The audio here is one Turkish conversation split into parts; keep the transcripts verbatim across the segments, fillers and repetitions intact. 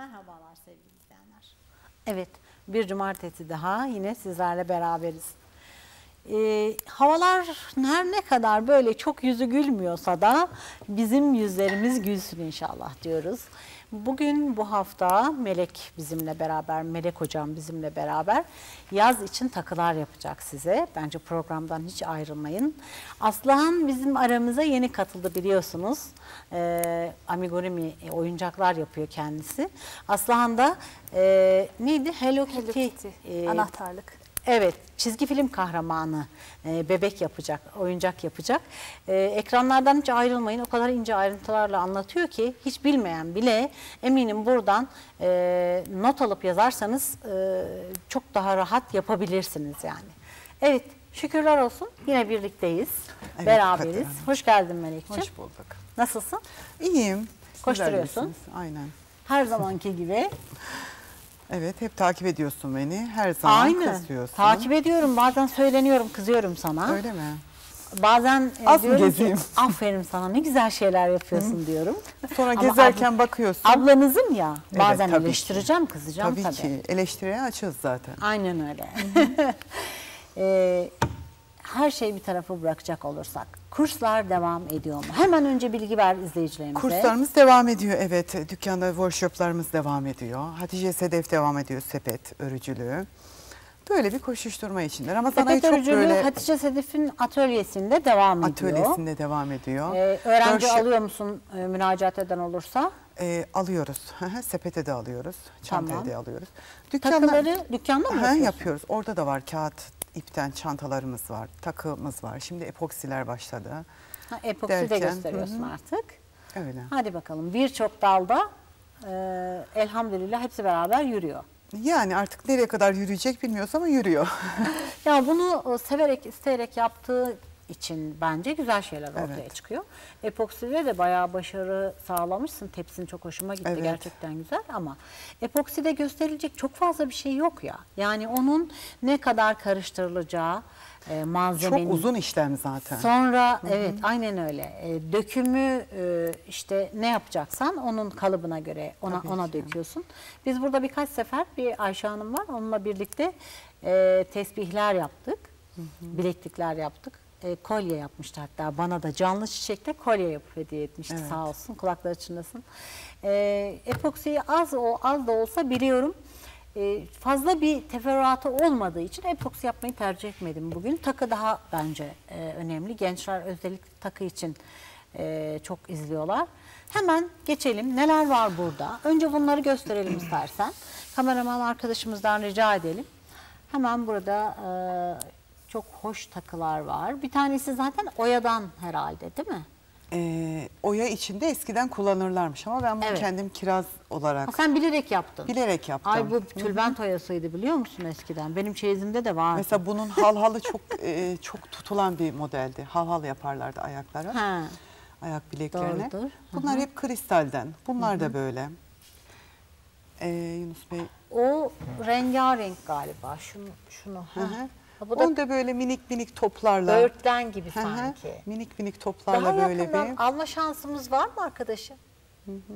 Merhabalar sevgili izleyenler. Evet, bir cumartesi daha yine sizlerle beraberiz. Ee, havalar her ne kadar böyle çok yüzü gülmüyorsa da bizim yüzlerimiz gülsün inşallah diyoruz. Bugün bu hafta Melek bizimle beraber, Melek hocam bizimle beraber yaz için takılar yapacak size. Bence programdan hiç ayrılmayın. Aslıhan bizim aramıza yeni katıldı biliyorsunuz. Ee, amigurumi oyuncaklar yapıyor kendisi. Aslıhan da e, neydi? Hello Kitty. Hello Kitty. E, Anahtarlık. Evet, çizgi film kahramanı, e, bebek yapacak, oyuncak yapacak. E, ekranlardan hiç ayrılmayın, o kadar ince ayrıntılarla anlatıyor ki hiç bilmeyen bile eminim buradan e, not alıp yazarsanız e, çok daha rahat yapabilirsiniz yani. Evet, şükürler olsun yine birlikteyiz, evet, beraberiz. Kadir. Hoş geldin Melekciğim. Hoş bulduk. Nasılsın? İyiyim. Koşturuyorsun. Aynen. Her zamanki gibi. Evet, hep takip ediyorsun beni. Her zaman Aynı. kızıyorsun. Takip ediyorum. Bazen söyleniyorum, kızıyorum sana. Öyle mi? Bazen Az diyorum mı gezeyim? ki aferin sana ne güzel şeyler yapıyorsun Hı. diyorum. Sonra Ama gezerken abla, bakıyorsun. Ablanızım ya. Evet, bazen tabii eleştireceğim, ki. kızacağım tabii. tabii. Tabii ki. Eleştiriye açığız zaten. Aynen öyle. ee, her şeyi bir tarafa bırakacak olursak kurslar devam ediyor mu? Hemen önce bilgi ver izleyicilerimize. Kurslarımız devam ediyor, evet. Dükkanda workshoplarımız devam ediyor. Hatice Sedef devam ediyor, sepet örücülüğü. Böyle bir koşuşturma içindeler ama sana sepet çok örücülüğü böyle... Hatice Sedef'in atölyesinde devam ediyor. Atölyesinde devam ediyor. Ee, öğrenci Workshop... alıyor musun e, müracaat eden olursa? E, alıyoruz. Sepete de alıyoruz. Çantaya Tamam. da alıyoruz. Dükkanda, Takıları dükkanda mı yapıyorsun? Yapıyoruz. Orada da var kağıt, ipten çantalarımız var, takımız var. Şimdi epoksiler başladı. Ha, epoksi Derken, de gösteriyorsun hı -hı. artık. Öyle. Hadi bakalım. Birçok dalda e, elhamdülillah hepsi beraber yürüyor. Yani artık nereye kadar yürüyecek bilmiyoruz ama yürüyor. Ya bunu severek, isteyerek yaptığı için bence güzel şeyler ortaya evet. çıkıyor. Epokside de bayağı başarı sağlamışsın. Tepsin çok hoşuma gitti. Evet. Gerçekten güzel ama epokside gösterilecek çok fazla bir şey yok ya. Yani onun ne kadar karıştırılacağı, e, malzemenin. Çok uzun işlem zaten. Sonra Hı -hı. evet aynen öyle. E, dökümü e, işte ne yapacaksan onun kalıbına göre ona Tabii ona ki. döküyorsun. Biz burada birkaç sefer bir Ayşe Hanım var. Onunla birlikte e, tesbihler yaptık. Hı -hı. Bileklikler yaptık. E, kolye yapmıştı hatta bana da canlı çiçekle kolye yapıp hediye etmişti evet. sağ olsun kulakları çınlasın. E, epoksiyi az o az da olsa biliyorum. E, fazla bir teferruatı olmadığı için epoksi yapmayı tercih etmedim bugün. Takı daha bence e, önemli. Gençler özellikle takı için e, çok izliyorlar. Hemen geçelim. Neler var burada? Önce bunları gösterelim istersen. Kameraman arkadaşımızdan rica edelim. Hemen burada e, çok hoş takılar var. Bir tanesi zaten oyadan herhalde değil mi? Ee, oya içinde eskiden kullanırlarmış ama ben bunu evet. kendim kiraz olarak... Ha, sen bilerek yaptın. Bilerek yaptım. Ay bu tülbent oyasıydı biliyor musun eskiden? Benim çeyizimde de vardı. Mesela bunun halhalı çok e, çok tutulan bir modeldi. Halhal yaparlardı ayaklara. Ha. Ayak bileklerine. Doğrudur. Bunlar Hı -hı. hep kristalden. Bunlar Hı -hı. da böyle. Ee, Yunus Bey. O rengarenk galiba. Şunu, şunu. Hı -hı. Bu da Onda böyle minik minik toplarla. Böğürtlen gibi sanki. Minik minik toplarla Daha böyle bir. alma şansımız var mı arkadaşım? Hı hı.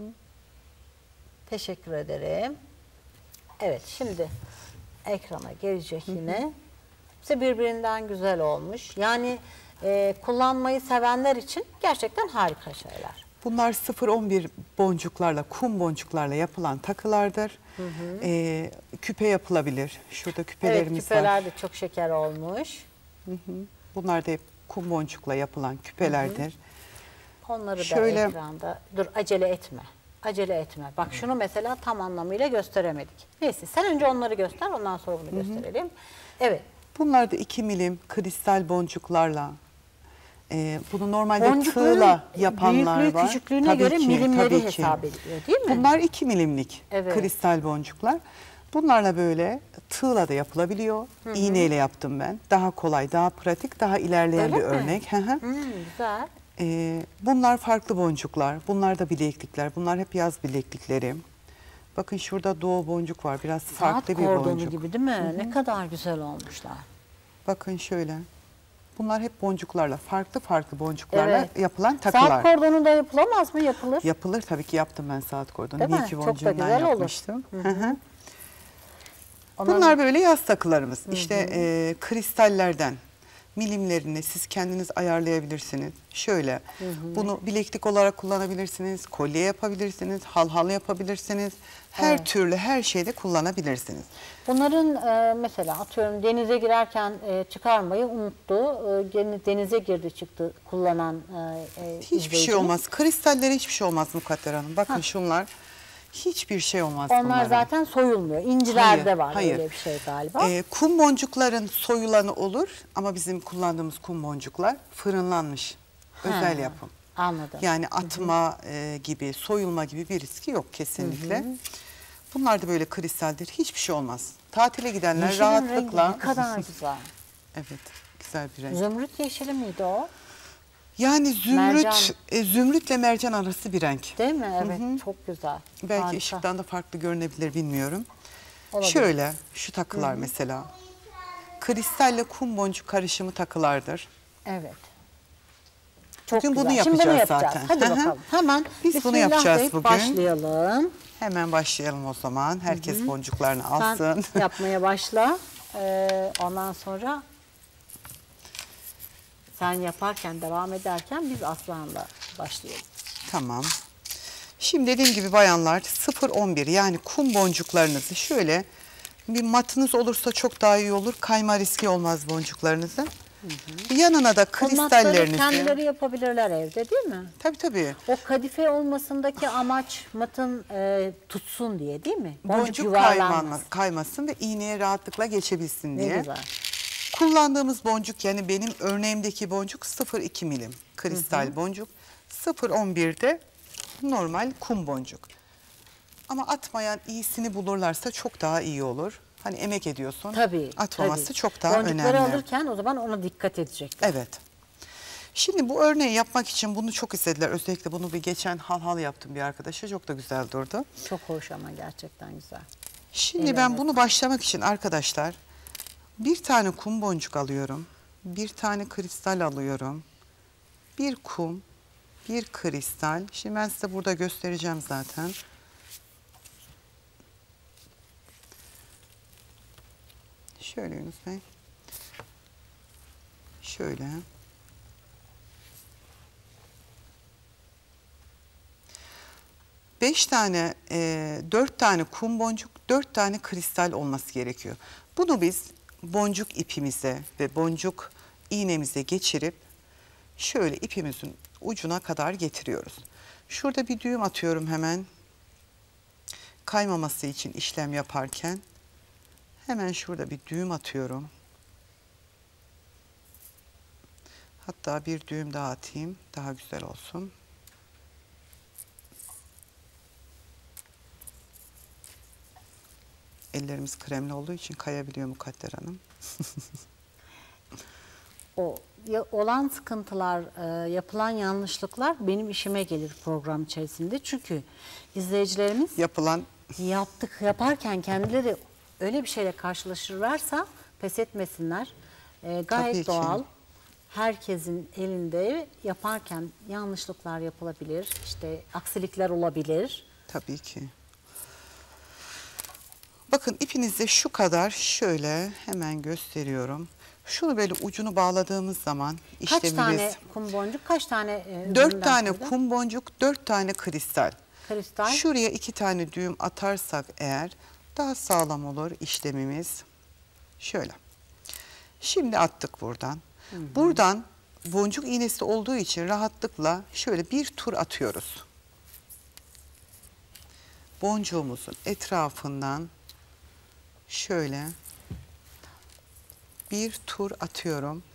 Teşekkür ederim. Evet şimdi ekrana gelecek yine. Hı hı. Hepsi birbirinden güzel olmuş. Yani e, kullanmayı sevenler için gerçekten harika şeyler. Bunlar sıfır on bir boncuklarla, kum boncuklarla yapılan takılardır. Hı hı. Ee, küpe yapılabilir. Şurada küpelerimiz evet, küpeler var. küpeler de çok şeker olmuş. Hı hı. Bunlar da hep kum boncukla yapılan küpelerdir. Hı hı. Onları Şöyle... da ekranda, dur acele etme. Acele etme. Bak şunu mesela tam anlamıyla gösteremedik. Neyse sen önce onları göster, ondan sonra bunu hı hı. gösterelim. Evet. Bunlar da iki milim kristal boncuklarla. Ee, bunu normalde Boncukların tığla yapanlar büyüklüğü, var. küçüklüğüne tabii göre ki, milimleri tabii hesap ediliyor değil mi? Bunlar iki milimlik evet. kristal boncuklar. Bunlarla böyle tığla da yapılabiliyor. Hı -hı. İğneyle yaptım ben. Daha kolay, daha pratik, daha ilerleyen Öyle bir mi? örnek. hmm, güzel. Ee, bunlar farklı boncuklar. Bunlar da bileklikler. Bunlar hep yaz bileklikleri. Bakın şurada doğu boncuk var. Biraz farklı Saat bir boncuk. Saat kordonu gibi değil mi? Hı -hı. Ne kadar güzel olmuşlar. Bakın şöyle. Bunlar hep boncuklarla, farklı farklı boncuklarla Evet. yapılan takılar. Saat kordonu da yapılamaz mı? Yapılır. Yapılır tabii ki, yaptım ben saat kordonu. Değil Bir mi? iki Çok da boncuğundan güzel olur. yapmıştım. Hı Hı hı. Onların- Bunlar böyle yaz takılarımız. İşte e, kristallerden milimlerini siz kendiniz ayarlayabilirsiniz. Şöyle Hı hı. bunu bileklik olarak kullanabilirsiniz, kolye yapabilirsiniz, halhal yapabilirsiniz. Her Evet. türlü her şeyde kullanabilirsiniz. Bunların e, mesela atıyorum denize girerken e, çıkarmayı unuttu. E, gene denize girdi çıktı kullanan e, e, Hiçbir şey izleyicimiz. olmaz. Kristallere hiçbir şey olmaz Mukadder Hanım. Bakın Ha. şunlar hiçbir şey olmaz Onlar bunlara. zaten soyulmuyor. İncilerde Hayır, var hayır. öyle bir şey galiba. Ee, kum boncukların soyulanı olur ama bizim kullandığımız kum boncuklar fırınlanmış. Özel Ha, yapım. Anladım. Yani atma e, gibi, soyulma gibi bir riski yok kesinlikle. Bunlar da böyle kristaldir. Hiçbir şey olmaz. Tatile gidenler Yeşilin rengi rahatlıkla... ne kadar güzel. Evet, güzel bir renk. Zümrüt yeşili miydi o? Yani zümrüt, Mercan. e, zümrütle mercan arası bir renk. Değil mi? Evet, çok güzel. Belki Harika. ışıktan da farklı görünebilir, bilmiyorum. Olabilir. Şöyle, şu takılar mesela. Kristalle kum boncuk karışımı takılardır. Evet. Çok Bugün bunu güzel. Şimdi yapacağız bunu yapacağız. zaten. Hadi Hı hı. bakalım. Hemen Biz bunu Bismillah yapacağız deyip bugün. başlayalım. Hemen başlayalım o zaman. Herkes boncuklarını alsın. Sen yapmaya başla. Ee, ondan sonra sen yaparken, devam ederken biz Aslıhan'la başlayalım. Tamam. Şimdi dediğim gibi bayanlar sıfır on bir yani kum boncuklarınızı şöyle bir matınız olursa çok daha iyi olur. Kayma riski olmaz boncuklarınızın. Hı hı. Yanına da Matları kristallerinizi. kendileri yapabilirler evde değil mi? Tabii tabii. O kadife olmasındaki amaç matın e, tutsun diye değil mi? Boncuk yuvarlanmaz. kaymanmaz, kaymasın ve iğneye rahatlıkla geçebilsin Ne diye. güzel. Kullandığımız boncuk yani benim örneğimdeki boncuk sıfır iki milim kristal hı hı. boncuk. sıfır on birde normal kum boncuk. Ama atmayan iyisini bulurlarsa çok daha iyi olur. Hani emek ediyorsun. Tabii. Atmaması tabii. çok daha Boncukları önemli. alırken o zaman ona dikkat edecekler. Evet. Şimdi bu örneği yapmak için bunu çok istediler. Özellikle bunu bir geçen hal hal yaptım bir arkadaşa. Çok da güzel durdu. Çok hoş ama gerçekten güzel. Şimdi Ellerine ben bunu başlamak için arkadaşlar bir tane kum boncuk alıyorum. Bir tane kristal alıyorum. Bir kum, bir kristal. Şimdi ben size burada göstereceğim zaten. Şöyle Yunus Bey. Şöyle. Beş tane, e, dört tane kum boncuk, dört tane kristal olması gerekiyor. Bunu biz boncuk ipimize ve boncuk iğnemize geçirip şöyle ipimizin ucuna kadar getiriyoruz. Şurada bir düğüm atıyorum hemen. Kaymaması için işlem yaparken. Hemen şurada bir düğüm atıyorum. Hatta bir düğüm daha atayım. Daha güzel olsun. Ellerimiz kremli olduğu için kayabiliyor Mukadder Hanım. O ya, olan sıkıntılar, e, yapılan yanlışlıklar benim işime gelir program içerisinde. Çünkü izleyicilerimiz Yapılan yaptık yaparken kendileri öyle bir şeyle karşılaşırlarsa pes etmesinler. E, gayet Tabii ki. doğal. Herkesin elinde yaparken yanlışlıklar yapılabilir. İşte aksilikler olabilir. tabii ki. Bakın ipinizde şu kadar şöyle hemen gösteriyorum. Şunu böyle ucunu bağladığımız zaman Kaç işlemimiz tane kum boncuk, kaç tane e, dört üründen tane sonra? kum boncuk, dört tane kristal. Kristal. Şuraya iki tane düğüm atarsak eğer daha sağlam olur işlemimiz. Şöyle. Şimdi attık buradan. Hı hı. Buradan boncuk iğnesi olduğu için rahatlıkla şöyle bir tur atıyoruz. Boncuğumuzun etrafından şöyle bir tur atıyorum.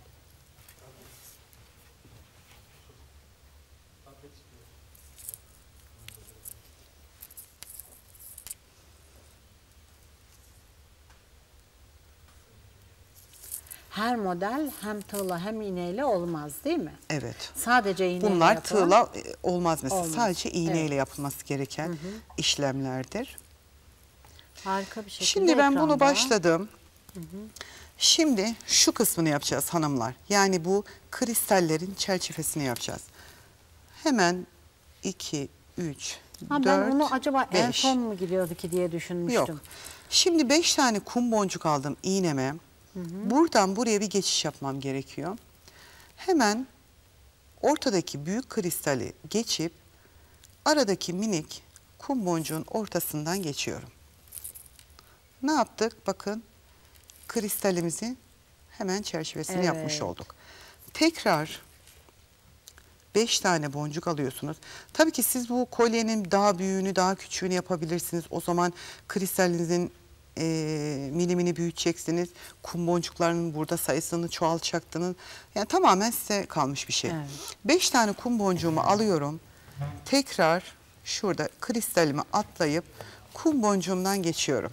Her model hem tığla hem iğneyle olmaz değil mi? Evet. Sadece iğneyle Bunlar yapılan. tığla e, olmaz mesela. Olmaz. Sadece iğneyle Evet. yapılması gereken hı hı. işlemlerdir. Harika bir şekilde Şimdi ben bunu ekranda. başladım. Hı hı. Şimdi şu kısmını yapacağız hanımlar. Yani bu kristallerin çerçevesini yapacağız. Hemen iki, üç, ha, dört, ben onu acaba beş. en son mu gidiyordu ki diye düşünmüştüm. Yok. Şimdi beş tane kum boncuk aldım iğneme. Hı hı. Buradan buraya bir geçiş yapmam gerekiyor. Hemen ortadaki büyük kristali geçip aradaki minik kum boncuğun ortasından geçiyorum. Ne yaptık? Bakın kristalimizi hemen çerçevesini evet. yapmış olduk. Tekrar beş tane boncuk alıyorsunuz. Tabii ki siz bu kolyenin daha büyüğünü, daha küçüğünü yapabilirsiniz. O zaman kristalinizin e, milimini büyüteceksiniz. Kum boncuklarının burada sayısını çoğaltacaktınız. Yani tamamen size kalmış bir şey. Evet. beş tane kum boncuğumu alıyorum. Tekrar şurada kristalimi atlayıp kum boncuğumdan geçiyorum.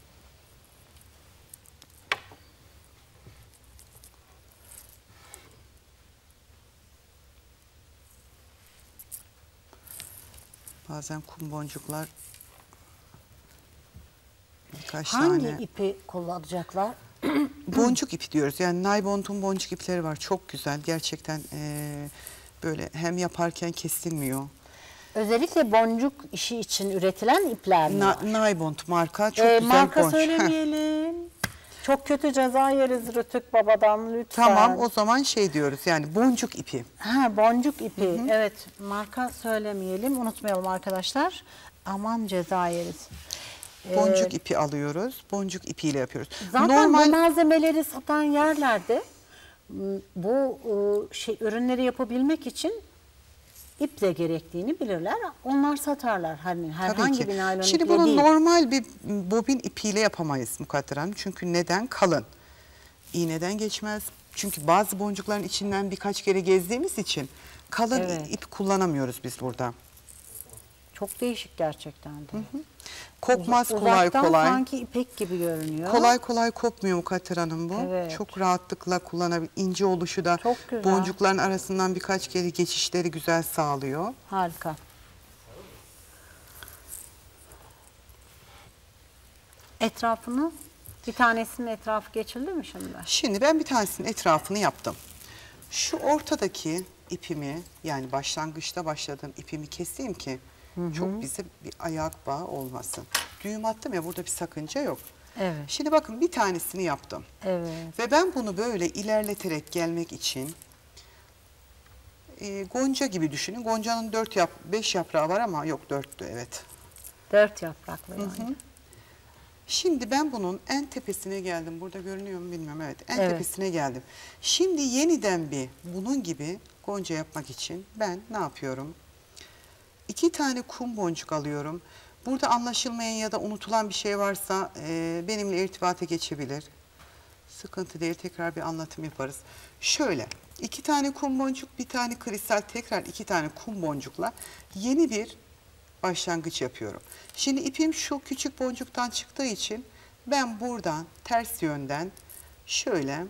Bazen kum boncuklar birkaç Hangi tane. ipi kullanacaklar? Boncuk ipi diyoruz. Yani naylon boncuk ipleri var. Çok güzel. Gerçekten e, böyle hem yaparken kesilmiyor. Özellikle boncuk işi için üretilen ipler mi Na, var? Naybont marka. Çok ee, güzel marka boncuk. söylemeyelim. Çok kötü ceza yeriz Rütük Baba'dan lütfen. Tamam, o zaman şey diyoruz yani boncuk ipi. Ha, boncuk ipi. Hı hı. Evet, marka söylemeyelim, unutmayalım arkadaşlar. Aman ceza yeriz. Boncuk ee, ipi alıyoruz. Boncuk ipiyle yapıyoruz. Zaten Normal... bu malzemeleri satan yerlerde bu şey ürünleri yapabilmek için ip de gerektiğini bilirler. Onlar satarlar. Hani herhangi bir naylon Şimdi iple bunu değil. normal bir bobin ipiyle yapamayız Mukadder Hanım. Çünkü neden? Kalın. İğneden geçmez. Çünkü bazı boncukların içinden birkaç kere gezdiğimiz için kalın evet. ip kullanamıyoruz biz burada. Çok değişik gerçekten de. Hı hı. Kopmaz Uz kolay kolay. Sanki ipek gibi görünüyor. Kolay kolay kopmuyor Mukadder Hanım bu. Evet. Çok rahatlıkla kullanabilir. İnce oluşu da boncukların arasından birkaç kere geçişleri güzel sağlıyor. Harika. Etrafını, bir tanesinin etrafı geçildi mi şimdi? Şimdi ben bir tanesinin etrafını yaptım. Şu ortadaki ipimi, yani başlangıçta başladığım ipimi keseyim ki hı hı. çok bize bir ayak bağı olmasın. Düğüm attım ya, burada bir sakınca yok. Evet. Şimdi bakın bir tanesini yaptım. Evet. Ve ben bunu böyle ilerleterek gelmek için e, gonca gibi düşünün. Goncanın dört yap, beş yaprağı var ama yok dörttü evet. Dört yapraklı yani. Hı hı. Şimdi ben bunun en tepesine geldim. Burada görünüyor mu bilmiyorum. Evet, en evet. tepesine geldim. Şimdi yeniden bir bunun gibi gonca yapmak için ben ne yapıyorum? İki tane kum boncuk alıyorum. Burada anlaşılmayan ya da unutulan bir şey varsa e, benimle irtibata geçebilir. Sıkıntı değil, tekrar bir anlatım yaparız. Şöyle, iki tane kum boncuk, bir tane kristal, tekrar iki tane kum boncukla yeni bir başlangıç yapıyorum. Şimdi ipim şu küçük boncuktan çıktığı için ben buradan ters yönden şöyle,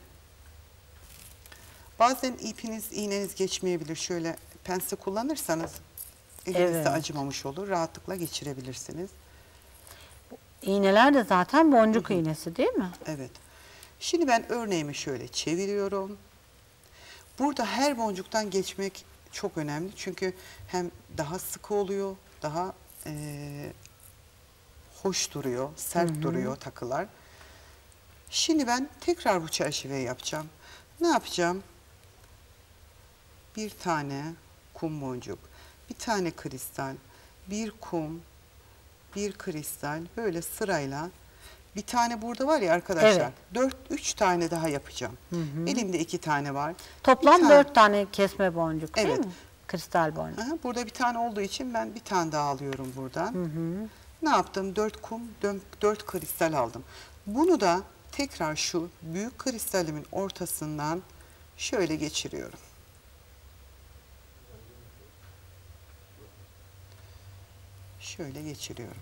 bazen ipiniz, iğneniz geçmeyebilir. Şöyle pense kullanırsanız elinizde evet. acımamış olur. Rahatlıkla geçirebilirsiniz. İğneler de zaten boncuk Hı -hı. iğnesi değil mi? Evet. Şimdi ben örneğimi şöyle çeviriyorum. Burada her boncuktan geçmek çok önemli. Çünkü hem daha sıkı oluyor, daha e, hoş duruyor, sert Hı -hı. duruyor takılar. Şimdi ben tekrar bu çerçeveyi yapacağım. Ne yapacağım? Bir tane kum boncuk, bir tane kristal, bir kum, bir kristal, böyle sırayla. Bir tane burada var ya arkadaşlar, evet. dört, üç tane daha yapacağım. Hı hı. Elimde iki tane var. Toplam tane, dört tane kesme boncuk değil evet. mi? Kristal boncuk. Aha, burada bir tane olduğu için ben bir tane daha alıyorum buradan. Hı hı. Ne yaptım? Dört kum, dört kristal aldım. Bunu da tekrar şu büyük kristalimin ortasından şöyle geçiriyorum. Şöyle geçiriyorum.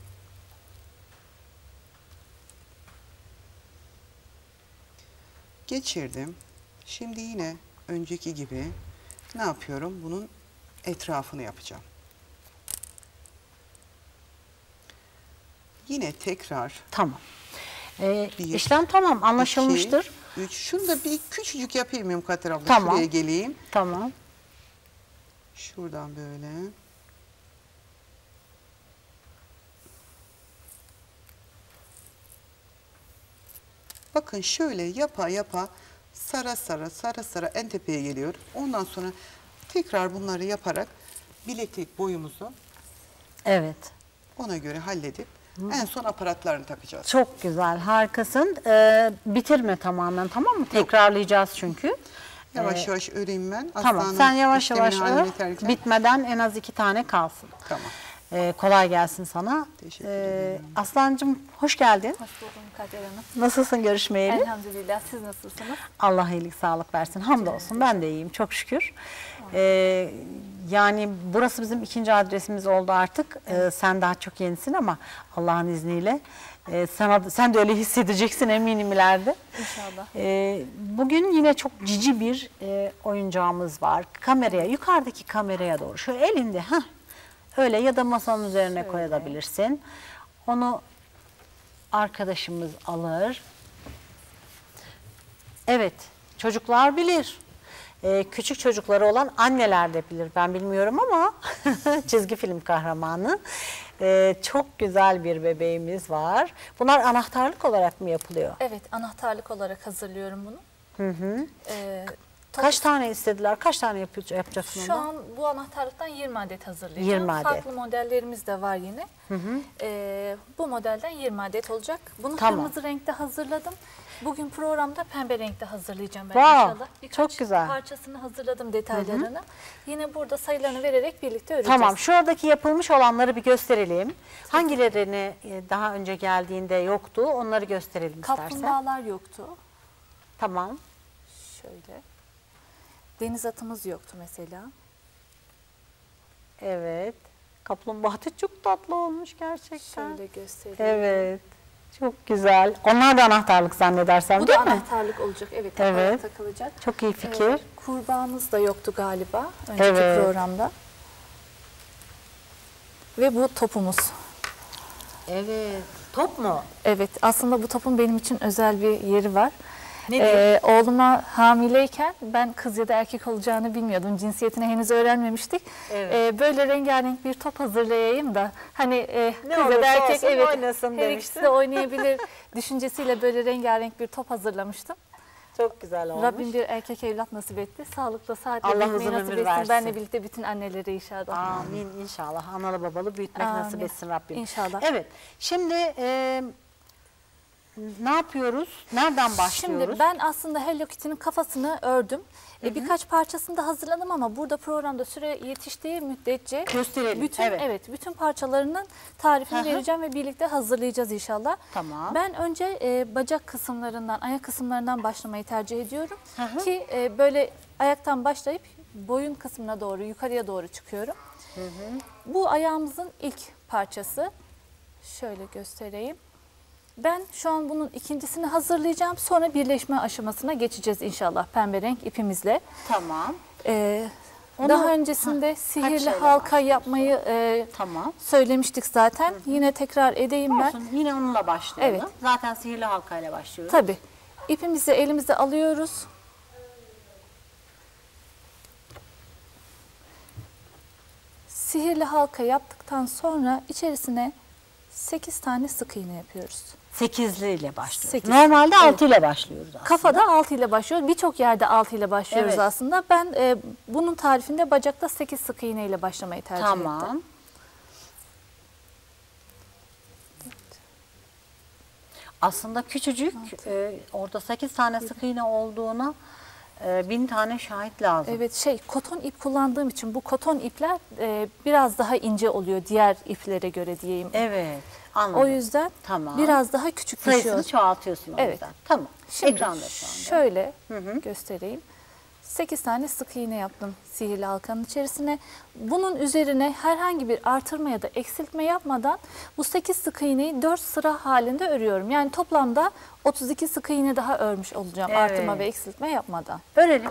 Geçirdim. Şimdi yine önceki gibi ne yapıyorum? Bunun etrafını yapacağım. Yine tekrar. Tamam. Ee, Bir, işlem tamam, anlaşılmıştır. İki, üç. Şunu da bir küçücük yapayım mı Mukadder abla? Tamam. Şuraya geleyim. Tamam. Şuradan böyle. Bakın şöyle yapa yapa sara sara sara sara en tepeye geliyor. Ondan sonra tekrar bunları yaparak bileklik boyumuzu Evet. ona göre halledip Hı. en son aparatlarını takacağız. Çok güzel, harikasın. Ee, bitirme tamamen, tamam mı? Tekrarlayacağız çünkü. Yavaş ee, yavaş öreyim ben. Tamam, Aslanın sen yavaş yavaş işlemini ör. halleterken- Bitmeden en az iki tane kalsın. Tamam. Ee, kolay gelsin sana. Teşekkür Ee, ederim. Aslancığım hoş geldin. Hoş buldum Mukadder Hanım. Nasılsın görüşmeyeli? Elhamdülillah, siz nasılsınız? Allah iyilik sağlık versin. Hamdolsun, ben de iyiyim çok şükür. Ee, yani burası bizim ikinci adresimiz oldu artık. Ee, sen daha çok yenisin ama Allah'ın izniyle e, sana, sen de öyle hissedeceksin eminim ileride. İnşallah. Ee, bugün yine çok cici bir e, oyuncağımız var. Kameraya, yukarıdaki kameraya doğru. Şu elinde, heh, öyle ya da masanın üzerine Şöyle. koyabilirsin. Onu arkadaşımız alır. Evet, çocuklar bilir. Ee, küçük çocukları olan anneler de bilir. Ben bilmiyorum ama çizgi film kahramanı. Ee, çok güzel bir bebeğimiz var. Bunlar anahtarlık olarak mı yapılıyor? Evet, anahtarlık olarak hazırlıyorum bunu. Hı hı. Ee, Kaç tane istediler? Kaç tane yap yapacaksın Şu ondan? an bu anahtarlıktan yirmi adet hazırlayacağım. yirmi adet. Farklı modellerimiz de var yine. Hı hı. Ee, bu modelden yirmi adet olacak. Bunu Tamam. kırmızı renkte hazırladım. Bugün programda pembe renkte hazırlayacağım ben Wow, inşallah. Birkaç çok güzel. parçasını hazırladım, detaylarını. Yine burada sayılarını vererek birlikte öreceğiz. Tamam, şuradaki yapılmış olanları bir gösterelim. Hangilerini e, daha önce geldiğinde yoktu, onları gösterelim istersen. Kaplumbağalar yoktu. Tamam. Şöyle. Deniz atımız yoktu mesela. Evet. Kaplumbağa da çok tatlı olmuş gerçekten. Şöyle göstereyim. Evet. Çok güzel. Onlar da anahtarlık zannedersem Bu değil da mi? anahtarlık olacak. Evet, Evet. takılacak. Çok iyi fikir. Ee, kurbağamız da yoktu galiba önceki Evet. programda. Ve bu topumuz. Evet. Top mu? Evet, aslında bu topun benim için özel bir yeri var. Nedir? Ee, oğluma hamileyken ben kız ya da erkek olacağını bilmiyordum. Cinsiyetini henüz öğrenmemiştik. Evet. Ee, böyle rengarenk bir top hazırlayayım da hani e, kız ya olursa da erkek olsun evet oynasın her demiştin. ikisi de oynayabilir düşüncesiyle böyle rengarenk bir top hazırlamıştım. Çok güzel olmuş. Rabbim bir erkek evlat nasip etti. Sağlıkla, saatle Allah büyütmeyi uzun nasip ömür etsin. versin. Benle birlikte bütün annelere inşallah. Amin inşallah. Analı babalı büyütmek Amin. nasip etsin Rabbim. İnşallah. Evet. Şimdi e, ne yapıyoruz? Nereden başlıyoruz? Şimdi ben aslında Hello Kitty'nin kafasını ördüm. E, birkaç parçasını da hazırladım ama burada programda süre yetiştiği müddetçe Gösterelim, bütün evet. evet bütün parçalarının tarifini Hı hı. vereceğim ve birlikte hazırlayacağız inşallah. Tamam. Ben önce e, bacak kısımlarından, ayak kısımlarından başlamayı tercih ediyorum Hı hı. ki e, böyle ayaktan başlayıp boyun kısmına doğru, yukarıya doğru çıkıyorum. Hı hı. Bu ayağımızın ilk parçası. Şöyle göstereyim. Ben şu an bunun ikincisini hazırlayacağım. Sonra birleşme aşamasına geçeceğiz inşallah pembe renk ipimizle. Tamam. Ee, Onu- daha öncesinde Hah, sihirli şeyle halka başlıyoruz? yapmayı e, Tamam. söylemiştik zaten. Yine tekrar edeyim ben. Olsun, yine onunla başlayalım. Evet. Zaten sihirli halkayla başlıyoruz. Tabii. İpimizi elimizde alıyoruz. Sihirli halka yaptıktan sonra içerisine sekiz tane sık iğne yapıyoruz. Sekizli ile başlıyoruz. Sekiz. Normalde Evet. altı ile başlıyoruz aslında. Kafada altı ile başlıyoruz. Birçok yerde altı ile başlıyoruz Evet. aslında. Ben e, bunun tarifinde bacakta sekiz sık iğne ile başlamayı tercih Tamam. ettim. Aslında küçücük, e, orada sekiz tane sık iğne olduğuna e, bin tane şahit lazım. Evet, şey koton ip kullandığım için bu koton ipler e, biraz daha ince oluyor diğer iplere göre diyeyim. Evet, anladım. O yüzden Tamam. biraz daha küçük sayısını düşüyor. çoğaltıyorsun o Evet. yüzden. Tamam. Şimdi Ekranda şu anda. şöyle Hı hı. göstereyim. sekiz tane sık iğne yaptım sihirli halkanın içerisine. Bunun üzerine herhangi bir artırma ya da eksiltme yapmadan bu sekiz sık iğneyi dört sıra halinde örüyorum. Yani toplamda otuz iki sık iğne daha örmüş olacağım Evet. artırma ve eksiltme yapmadan. Örelim.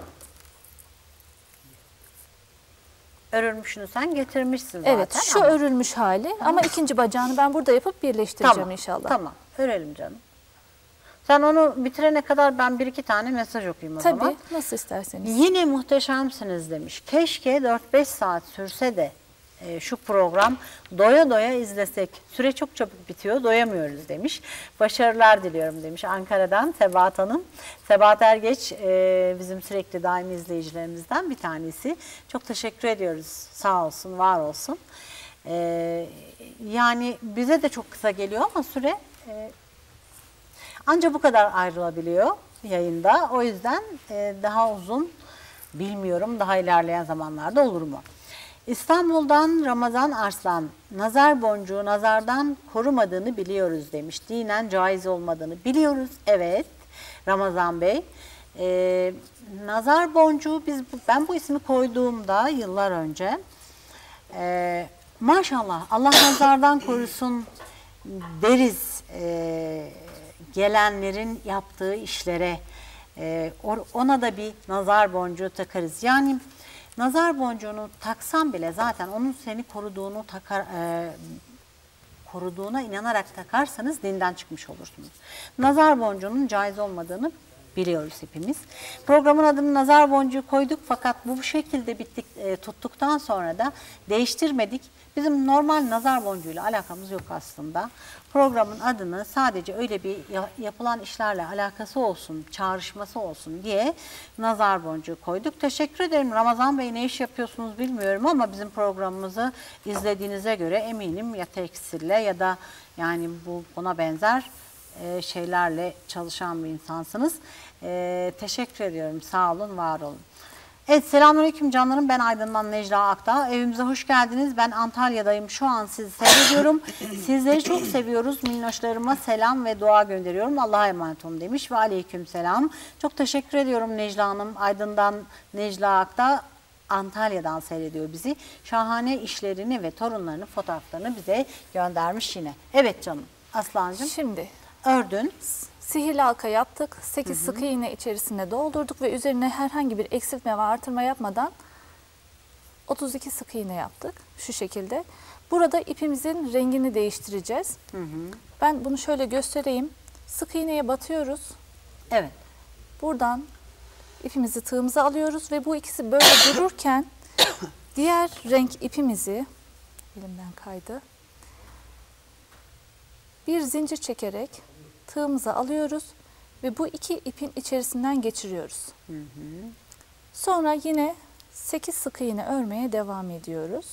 Örülmüşünü sen getirmişsin zaten. Evet, şu ama- örülmüş hali ama ikinci bacağını ben burada yapıp birleştireceğim Tamam, inşallah. Tamam, örelim canım. Sen onu bitirene kadar ben bir iki tane mesaj okuyayım o Tabii, zaman. nasıl isterseniz. Yine muhteşemsiniz demiş. Keşke dört beş saat sürse de e, şu program doya doya izlesek. Süre çok çabuk bitiyor, doyamıyoruz demiş. Başarılar diliyorum demiş Ankara'dan Sebahat Hanım. Sebahat Ergeç e, bizim sürekli daimi izleyicilerimizden bir tanesi. Çok teşekkür ediyoruz. Sağ olsun, var olsun. E, yani bize de çok kısa geliyor ama süre e, ancak bu kadar ayrılabiliyor yayında. O yüzden e, daha uzun bilmiyorum, daha ilerleyen zamanlarda olur mu? İstanbul'dan Ramazan Arslan, nazar boncuğu nazardan korumadığını biliyoruz demiş. Dinen caiz olmadığını biliyoruz. Evet Ramazan Bey. E, nazar boncuğu biz ben bu ismi koyduğumda yıllar önce e, maşallah Allah nazardan korusun deriz e, gelenlerin yaptığı işlere. E, ona da bir nazar boncuğu takarız. Yani nazar boncuğunu taksan bile zaten onun seni koruduğunu takar, e, koruduğuna inanarak takarsanız dinden çıkmış olursunuz. Nazar boncuğunun caiz olmadığını biliyoruz hepimiz. Programın adını nazar boncuğu koyduk fakat bu şekilde bittik, e, tuttuktan sonra da değiştirmedik. Bizim normal nazar boncuğuyla alakamız yok aslında. Programın adını sadece öyle bir yapılan işlerle alakası olsun, çağrışması olsun diye nazar boncuğu koyduk. Teşekkür ederim Ramazan Bey, ne iş yapıyorsunuz bilmiyorum ama bizim programımızı izlediğinize göre eminim ya tekstille ya da yani bu buna benzer e, şeylerle çalışan bir insansınız. E, teşekkür ediyorum. Sağ olun, var olun. Evet, selamünaleyküm canlarım. Ben Aydın'dan Necla Akdağ. Evimize hoş geldiniz. Ben Antalya'dayım. Şu an sizi seyrediyorum. Sizleri çok seviyoruz. Minnoşlarıma selam ve dua gönderiyorum. Allah'a emanet olun demiş ve aleyküm selam. Çok teşekkür ediyorum Necla Hanım. Aydın'dan Necla Akdağ Antalya'dan seyrediyor bizi. Şahane işlerini ve torunlarının fotoğraflarını bize göndermiş yine. Evet canım. Aslancığım. Şimdi ördün. Sihirli halka yaptık. sekiz sıkı iğne içerisine doldurduk ve üzerine herhangi bir eksiltme ve artırma yapmadan otuz iki sık iğne yaptık. Şu şekilde. Burada ipimizin rengini değiştireceğiz. Hı hı. Ben bunu şöyle göstereyim. Sık iğneye batıyoruz. Evet. Buradan ipimizi tığımıza alıyoruz ve bu ikisi böyle dururken diğer renk ipimizi, elimden kaydı, bir zincir çekerek tığımıza alıyoruz ve bu iki ipin içerisinden geçiriyoruz. Hı hı. Sonra yine sekiz sık iğne örmeye devam ediyoruz.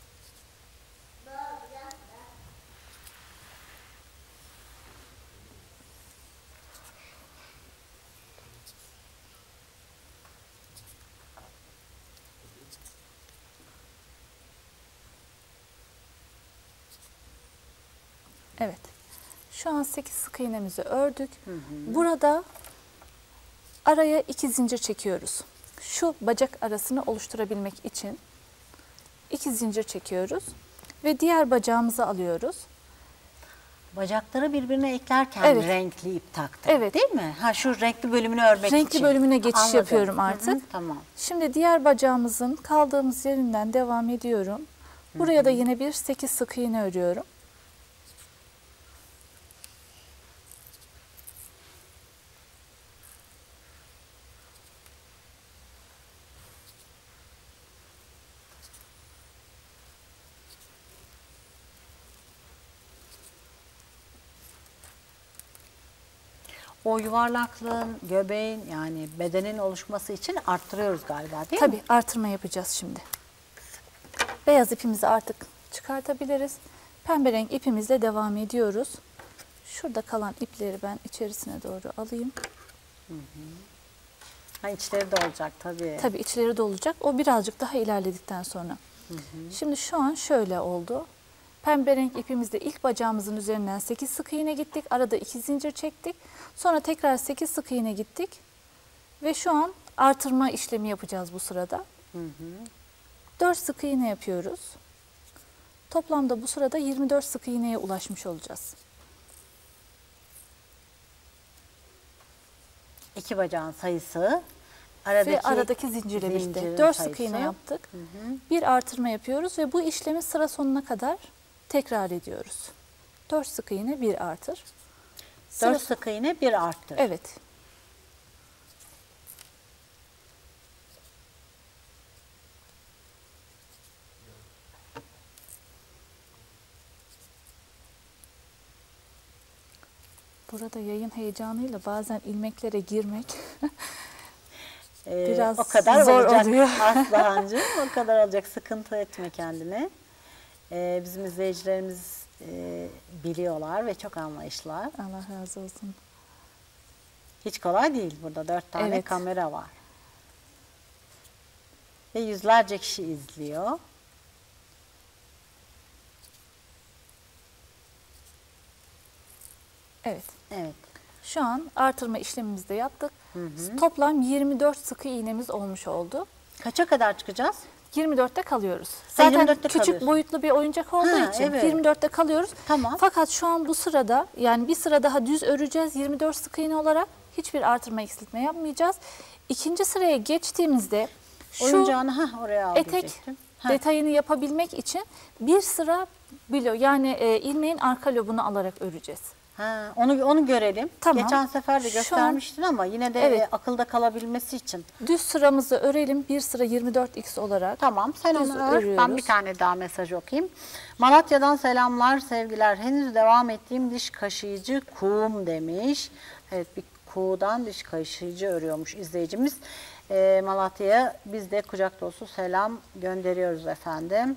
Evet. Şu an sekiz sık iğnemizi ördük. Hı hı. Burada araya iki zincir çekiyoruz. Şu bacak arasını oluşturabilmek için iki zincir çekiyoruz ve diğer bacağımızı alıyoruz. Bacakları birbirine eklerken evet. renkli ip taktım. Evet. Değil mi? Ha, şu renkli bölümünü örmek renkli için. Renkli bölümüne geçiş Anladım. yapıyorum artık. Hı hı, tamam. Şimdi diğer bacağımızın kaldığımız yerinden devam ediyorum. Buraya hı hı. da yine bir sekiz sık iğne örüyorum. O yuvarlaklığın, göbeğin yani bedenin oluşması için arttırıyoruz galiba değil Tabii, mi? Tabii artırma yapacağız şimdi. Beyaz ipimizi artık çıkartabiliriz. Pembe renk ipimizle devam ediyoruz. Şurada kalan ipleri ben içerisine doğru alayım. Hı hı. Ha, içleri de olacak tabii. Tabii içleri de olacak. O birazcık daha ilerledikten sonra. Hı hı. Şimdi şu an şöyle oldu. Pembe renk ipimizle ilk bacağımızın üzerinden sekiz sık iğne gittik. Arada iki zincir çektik. Sonra tekrar sekiz sık iğne gittik. Ve şu an artırma işlemi yapacağız bu sırada. Hı hı. dört sık iğne yapıyoruz. Toplamda bu sırada yirmi dört sık iğneye ulaşmış olacağız. İki bacağın sayısı. Aradaki ve aradaki zincirle birlikte dört sık iğne yaptık. Hı hı. Bir artırma yapıyoruz ve bu işlemi sıra sonuna kadar tekrar ediyoruz. dört sık iğne bir artır. Sıra- dört sık iğne bir arttır. Evet. Burada yayın heyecanıyla bazen ilmeklere girmek Ee, biraz o kadar zor olacak oluyor. Aslıhancığım, o kadar olacak. Sıkıntı etme kendine. Ee, bizim izleyicilerimiz e, biliyorlar ve çok anlayışlılar. Allah razı olsun. Hiç kolay değil, burada dört tane Evet. kamera var. Ve yüzlerce kişi izliyor. Evet. Evet. Şu an artırma işlemimizi de yaptık. Hı hı. Toplam yirmi dört sık iğnemiz olmuş oldu. Kaça kadar çıkacağız? yirmi dörtte kalıyoruz. Zaten yirmi dörtte küçük kalıyorsun. boyutlu bir oyuncak olduğu Ha, için evet. yirmi dörtte kalıyoruz. Tamam. Fakat şu an bu sırada, yani bir sıra daha düz öreceğiz yirmi dört sık iğne olarak. Hiçbir artırma eksiltme yapmayacağız. İkinci sıraya geçtiğimizde şu Oyuncağını ha oraya al etek diyecektim. Ha. detayını yapabilmek için bir sıra bilo, yani e, ilmeğin arka lobunu alarak öreceğiz. Ha, onu onu görelim. Tamam. Geçen sefer de Şu an- göstermiştin ama yine de Evet. e, akılda kalabilmesi için. Düz sıramızı örelim, bir sıra yirmi dört x olarak. Tamam, sen Düz onu ör. Ben örüyoruz. bir tane daha mesaj okuyayım. Malatya'dan selamlar, sevgiler. Henüz devam ettiğim diş kaşıyıcı kuğum demiş. Evet, bir kuğudan diş kaşıyıcı örüyormuş izleyicimiz. Ee, Malatya'ya biz de kucak dolusu selam gönderiyoruz efendim.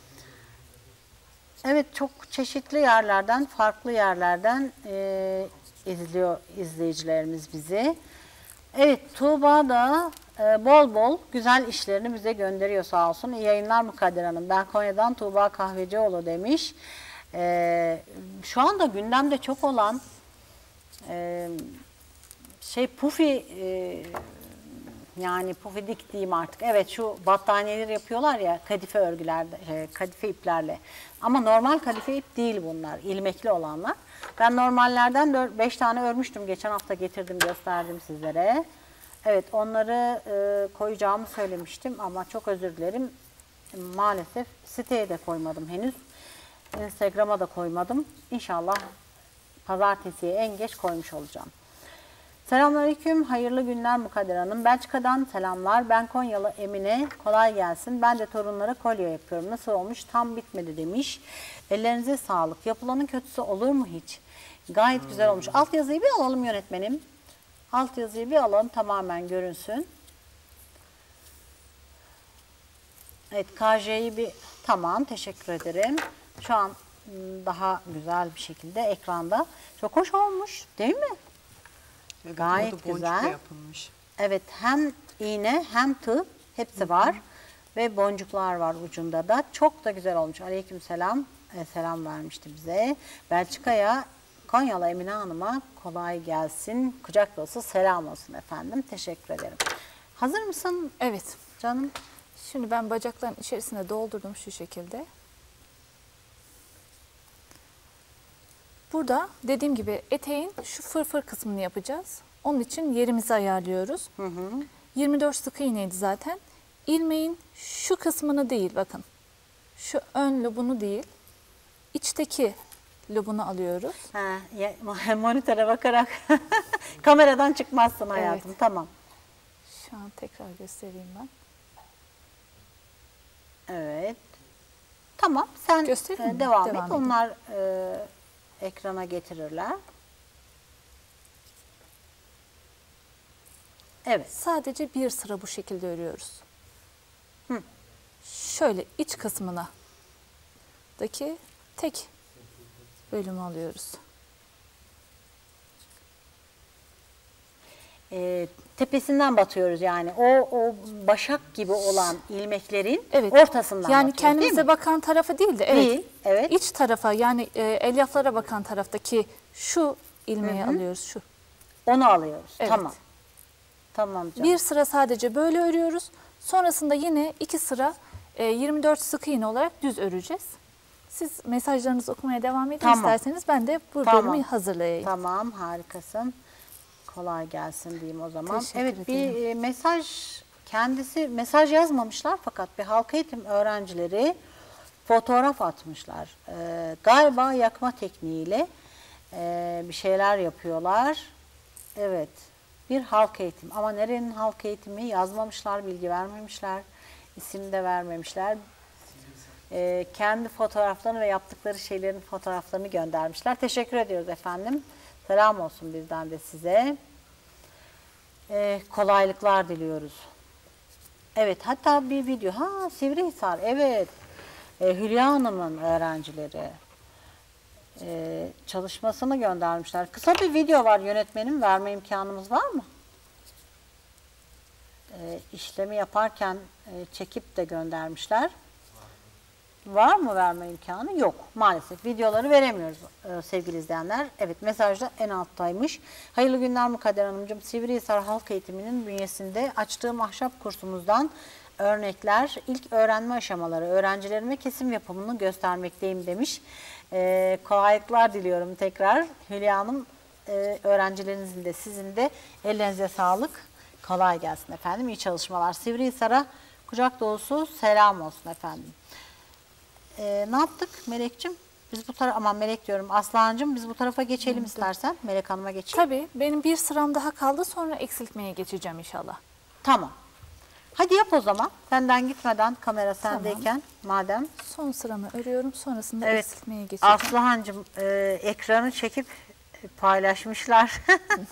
Evet, çok çeşitli yerlerden, farklı yerlerden e, izliyor izleyicilerimiz bizi. Evet, Tuğba da e, bol bol güzel işlerini bize gönderiyor sağ olsun. İyi yayınlar Mukadder Hanım. Ben Konya'dan Tuğba Kahvecioğlu demiş. E, şu anda gündemde çok olan e, şey pufi e, yani pufidik diyeyim artık. Evet, şu battaniyeler yapıyorlar ya kadife örgülerde, e, kadife iplerle. Ama normal kadife ip değil bunlar, ilmekli olanlar. Ben normallerden beş tane örmüştüm. Geçen hafta getirdim, gösterdim sizlere. Evet, onları e, koyacağımı söylemiştim ama çok özür dilerim. Maalesef siteye de koymadım henüz. Instagram'a da koymadım. İnşallah pazartesiye en geç koymuş olacağım. Selamünaleyküm, hayırlı günler Mukadder Hanım. Belçika'dan selamlar. Ben Konyalı Emine, kolay gelsin. Ben de torunlara kolye yapıyorum. Nasıl olmuş? Tam bitmedi demiş. Ellerinize sağlık. Yapılanın kötüsü olur mu hiç? Gayet güzel olmuş. Alt yazıyı bir alalım yönetmenim. Alt yazıyı bir alalım, tamamen görünsün. Evet, K J'yi bir, tamam, teşekkür ederim. Şu an daha güzel bir şekilde ekranda. Çok hoş olmuş değil mi? Evet, Gayet boncukla güzel. yapılmış. Evet, hem iğne hem tığ hepsi var ve boncuklar var ucunda da. Çok da güzel olmuş. Aleykümselam. E, selam vermişti bize. Belçika'ya, Konyalı Emine Hanım'a kolay gelsin. Kucak dolusu selam olsun efendim. Teşekkür ederim. Hazır mısın Evet. canım? Şimdi ben bacakların içerisine doldurdum şu şekilde. Burada dediğim gibi eteğin şu fırfır kısmını yapacağız. Onun için yerimizi ayarlıyoruz. Hı hı. yirmi dört sık iğneydi zaten. İlmeğin şu kısmını değil, bakın. Şu ön lobunu değil, içteki lobunu alıyoruz. Ha, ya, monitöre bakarak kameradan çıkmazsın hayatım. Evet. Tamam. Şu an tekrar göstereyim ben. Evet. Tamam. Sen Göstereyim e, mi? devam, Devam et. edin. Onlar e, ekrana getirirler. Evet. Sadece bir sıra bu şekilde örüyoruz. Hı. Şöyle iç kısmına daki tek bölümü alıyoruz. E, tepesinden batıyoruz yani. O o başak gibi olan ilmeklerin Evet. ortasından Yani batıyoruz, değil kendimize mi? bakan tarafı değil de evet. Değil, evet. İç tarafa, yani e, elyaflara bakan taraftaki şu ilmeği alıyoruz, şu. Onu alıyoruz. Evet. Tamam. Tamam canım. Bir sıra sadece böyle örüyoruz. Sonrasında yine iki sıra e, yirmi dört sık iğne olarak düz öreceğiz. Siz mesajlarınızı okumaya devam edin Tamam. isterseniz, ben de bu Tamam. bölümü hazırlayayım. Tamam, harikasın. Kolay gelsin diyeyim o zaman. Teşekkür Evet, bir ederim. e, mesaj, kendisi mesaj yazmamışlar fakat bir halk eğitim öğrencileri fotoğraf atmışlar. Ee, galiba yakma tekniğiyle Ee, bir şeyler yapıyorlar. Evet. Bir halk eğitimi. Ama nerenin halk eğitimi yazmamışlar, bilgi vermemişler. İsim de vermemişler. Ee, kendi fotoğraflarını ve yaptıkları şeylerin fotoğraflarını göndermişler. Teşekkür ediyoruz efendim. Selam olsun bizden de size. Ee, kolaylıklar diliyoruz. Evet, hatta bir video. Ha, Sivrihisar, evet. Ee, Hülya Hanım'ın öğrencileri ee, çalışmasını göndermişler. Kısa bir video var yönetmenim. Verme imkanımız var mı? Ee, işlemi yaparken e, çekip de göndermişler. Var mı verme imkanı? Yok. Maalesef videoları veremiyoruz e, sevgili izleyenler. Evet, mesajda en alttaymış. Hayırlı günler Mukadder Hanımcığım. Sivrihisar Halk Eğitimi'nin bünyesinde açtığım ahşap kursumuzdan örnekler, ilk öğrenme aşamaları, öğrencilerime kesim yapımını göstermekteyim demiş. E, kolaylıklar diliyorum tekrar. Hülya Hanım, e, öğrencilerinizin de sizin de ellerinize sağlık. Kolay gelsin efendim. İyi çalışmalar. Sivrihisar'a kucak dolusu selam olsun efendim. Ee, ne yaptık Melek'cim? Biz bu tarafa, aman Melek diyorum, Aslancığım, biz bu tarafa geçelim evet, istersen. Melek Hanım'a geçeyim. Tabii, benim bir sıram daha kaldı, sonra eksiltmeye geçeceğim inşallah. Tamam. Hadi yap o zaman. Benden gitmeden, kamera sendeyken tamam, madem. Son sıramı örüyorum, sonrasında evet, eksiltmeye geçeceğim. Aslıhancığım, e, ekranı çekip paylaşmışlar.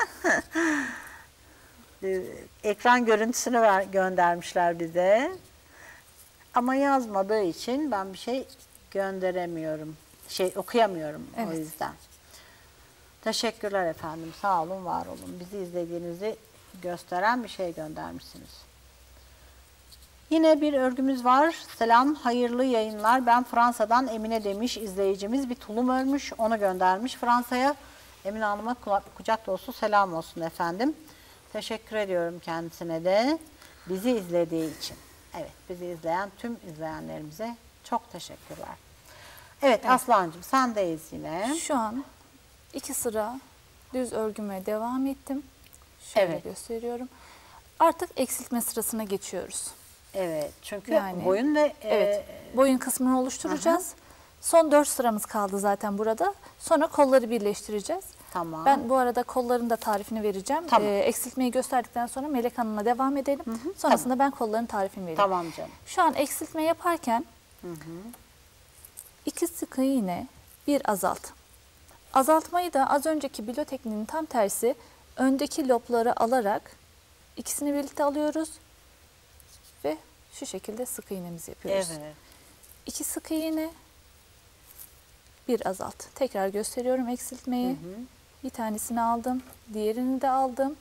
Ekran görüntüsünü ver, göndermişler bize. Ama yazmadığı için ben bir şey gönderemiyorum. Şey okuyamıyorum evet, o yüzden. Teşekkürler efendim. Sağ olun, var olun. Bizi izlediğinizi gösteren bir şey göndermişsiniz. Yine bir örgümüz var. Selam, hayırlı yayınlar. Ben Fransa'dan Emine demiş izleyicimiz. Bir tulum örmüş, onu göndermiş Fransa'ya. Emine Hanım'a kucak dolusu selam olsun efendim. Teşekkür ediyorum kendisine de bizi izlediği için. Evet, bizi izleyen tüm izleyenlerimize çok teşekkürler. Evet, evet. Aslancığım, sendeyiz yine. Şu an iki sıra düz örgüme devam ettim. Şöyle evet, gösteriyorum. Artık eksiltme sırasına geçiyoruz. Evet, çünkü yani, boyun ve... Evet, e, boyun kısmını oluşturacağız. Aha. Son dört sıramız kaldı zaten burada. Sonra kolları birleştireceğiz. Tamam. Ben bu arada kolların da tarifini vereceğim. Tamam. Ee, eksiltmeyi gösterdikten sonra Melek Hanım'la devam edelim. Hı hı. Sonrasında tamam, ben kolların tarifini vereyim. Tamam canım. Şu an eksiltme yaparken hı hı, iki sık iğne, bir azalt. Azaltmayı da az önceki bilo tekniğinin tam tersi, öndeki lobları alarak ikisini birlikte alıyoruz ve şu şekilde sık iğnemizi yapıyoruz. Evet. İki sık iğne, bir azalt. Tekrar gösteriyorum eksiltmeyi. Hı hı. Bir tanesini aldım, diğerini de aldım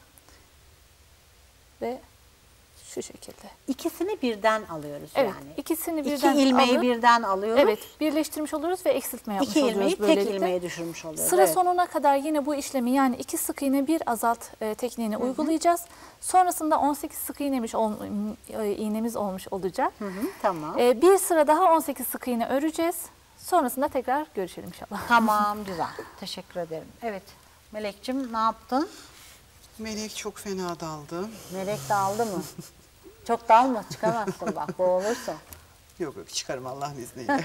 ve şu şekilde. İkisini birden alıyoruz evet, yani. İkisini birden İki ilmeği alıp, birden alıyoruz. Evet, birleştirmiş oluyoruz ve eksiltme yapmış İki oluyoruz böylelikle. İki ilmeği tek ilmeğe düşürmüş oluyoruz. Sıra evet, sonuna kadar yine bu işlemi, yani iki sık iğne bir azalt e, tekniğini hı hı, uygulayacağız. Sonrasında on sekiz sık iğnemiş ol, e, iğnemiz olmuş olacak. Hı hı, tamam. E, bir sıra daha on sekiz sık iğne öreceğiz. Sonrasında tekrar görüşelim inşallah. Tamam, güzel. Teşekkür ederim. Evet. Melek'cim ne yaptın? Melek çok fena daldı. Melek daldı mı? Çok dalma, çıkamazsın bak, boğulursun. Yok yok, çıkarım Allah'ın izniyle.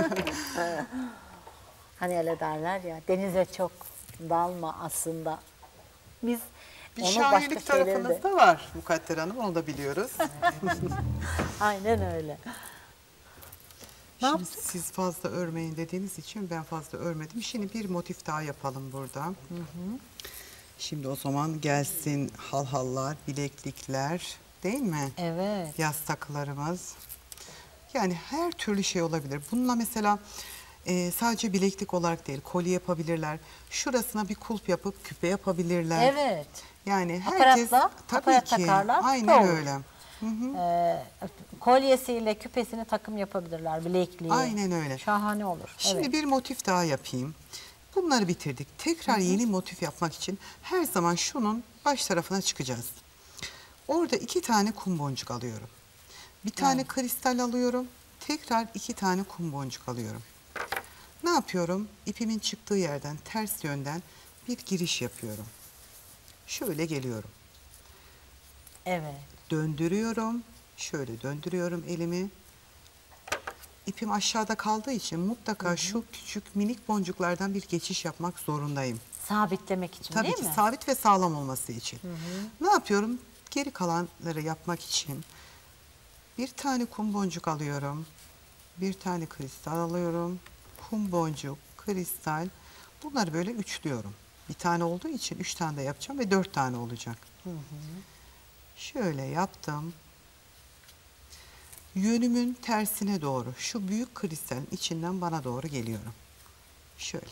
Hani öyle derler ya, denize çok dalma aslında. Biz bir onu şairlik başka tarafınız şeyleri de... da var Mukadder Hanım, onu da biliyoruz. Aynen öyle. Ne Şimdi yaptık? siz fazla örmeyin dediğiniz için ben fazla örmedim. Şimdi bir motif daha yapalım burada. Hı hı. Şimdi o zaman gelsin halhallar, bileklikler, değil mi? Evet. Yaz takılarımız. Yani her türlü şey olabilir. Bununla mesela e, sadece bileklik olarak değil, kolye yapabilirler. Şurasına bir kulp yapıp küpe yapabilirler. Evet. Yani herkes Aparatla, tabii aparat ki takarlar, aynen olur. öyle. Hı hı. Ee, kolyesiyle küpesini takım yapabilirler, bilekliği. Aynen öyle. Şahane olur. Şimdi evet, bir motif daha yapayım. Bunları bitirdik. Tekrar hı hı, yeni motif yapmak için her zaman şunun baş tarafına çıkacağız. Orada iki tane kum boncuk alıyorum. Bir tane evet, kristal alıyorum. Tekrar iki tane kum boncuk alıyorum. Ne yapıyorum? İpimin çıktığı yerden ters yönden bir giriş yapıyorum. Şöyle geliyorum. Evet. Döndürüyorum. Şöyle döndürüyorum elimi. ipim aşağıda kaldığı için mutlaka hı hı. şu küçük minik boncuklardan bir geçiş yapmak zorundayım. Sabitlemek için Tabii değil ki mi? sabit ve sağlam olması için. Hı hı. Ne yapıyorum? Geri kalanları yapmak için bir tane kum boncuk alıyorum. Bir tane kristal alıyorum. Kum boncuk, kristal. Bunları böyle üçlüyorum. Bir tane olduğu için üç tane de yapacağım ve dört tane olacak. Hı hı. Şöyle yaptım. Yönümün tersine doğru şu büyük kristalin içinden bana doğru geliyorum. Şöyle.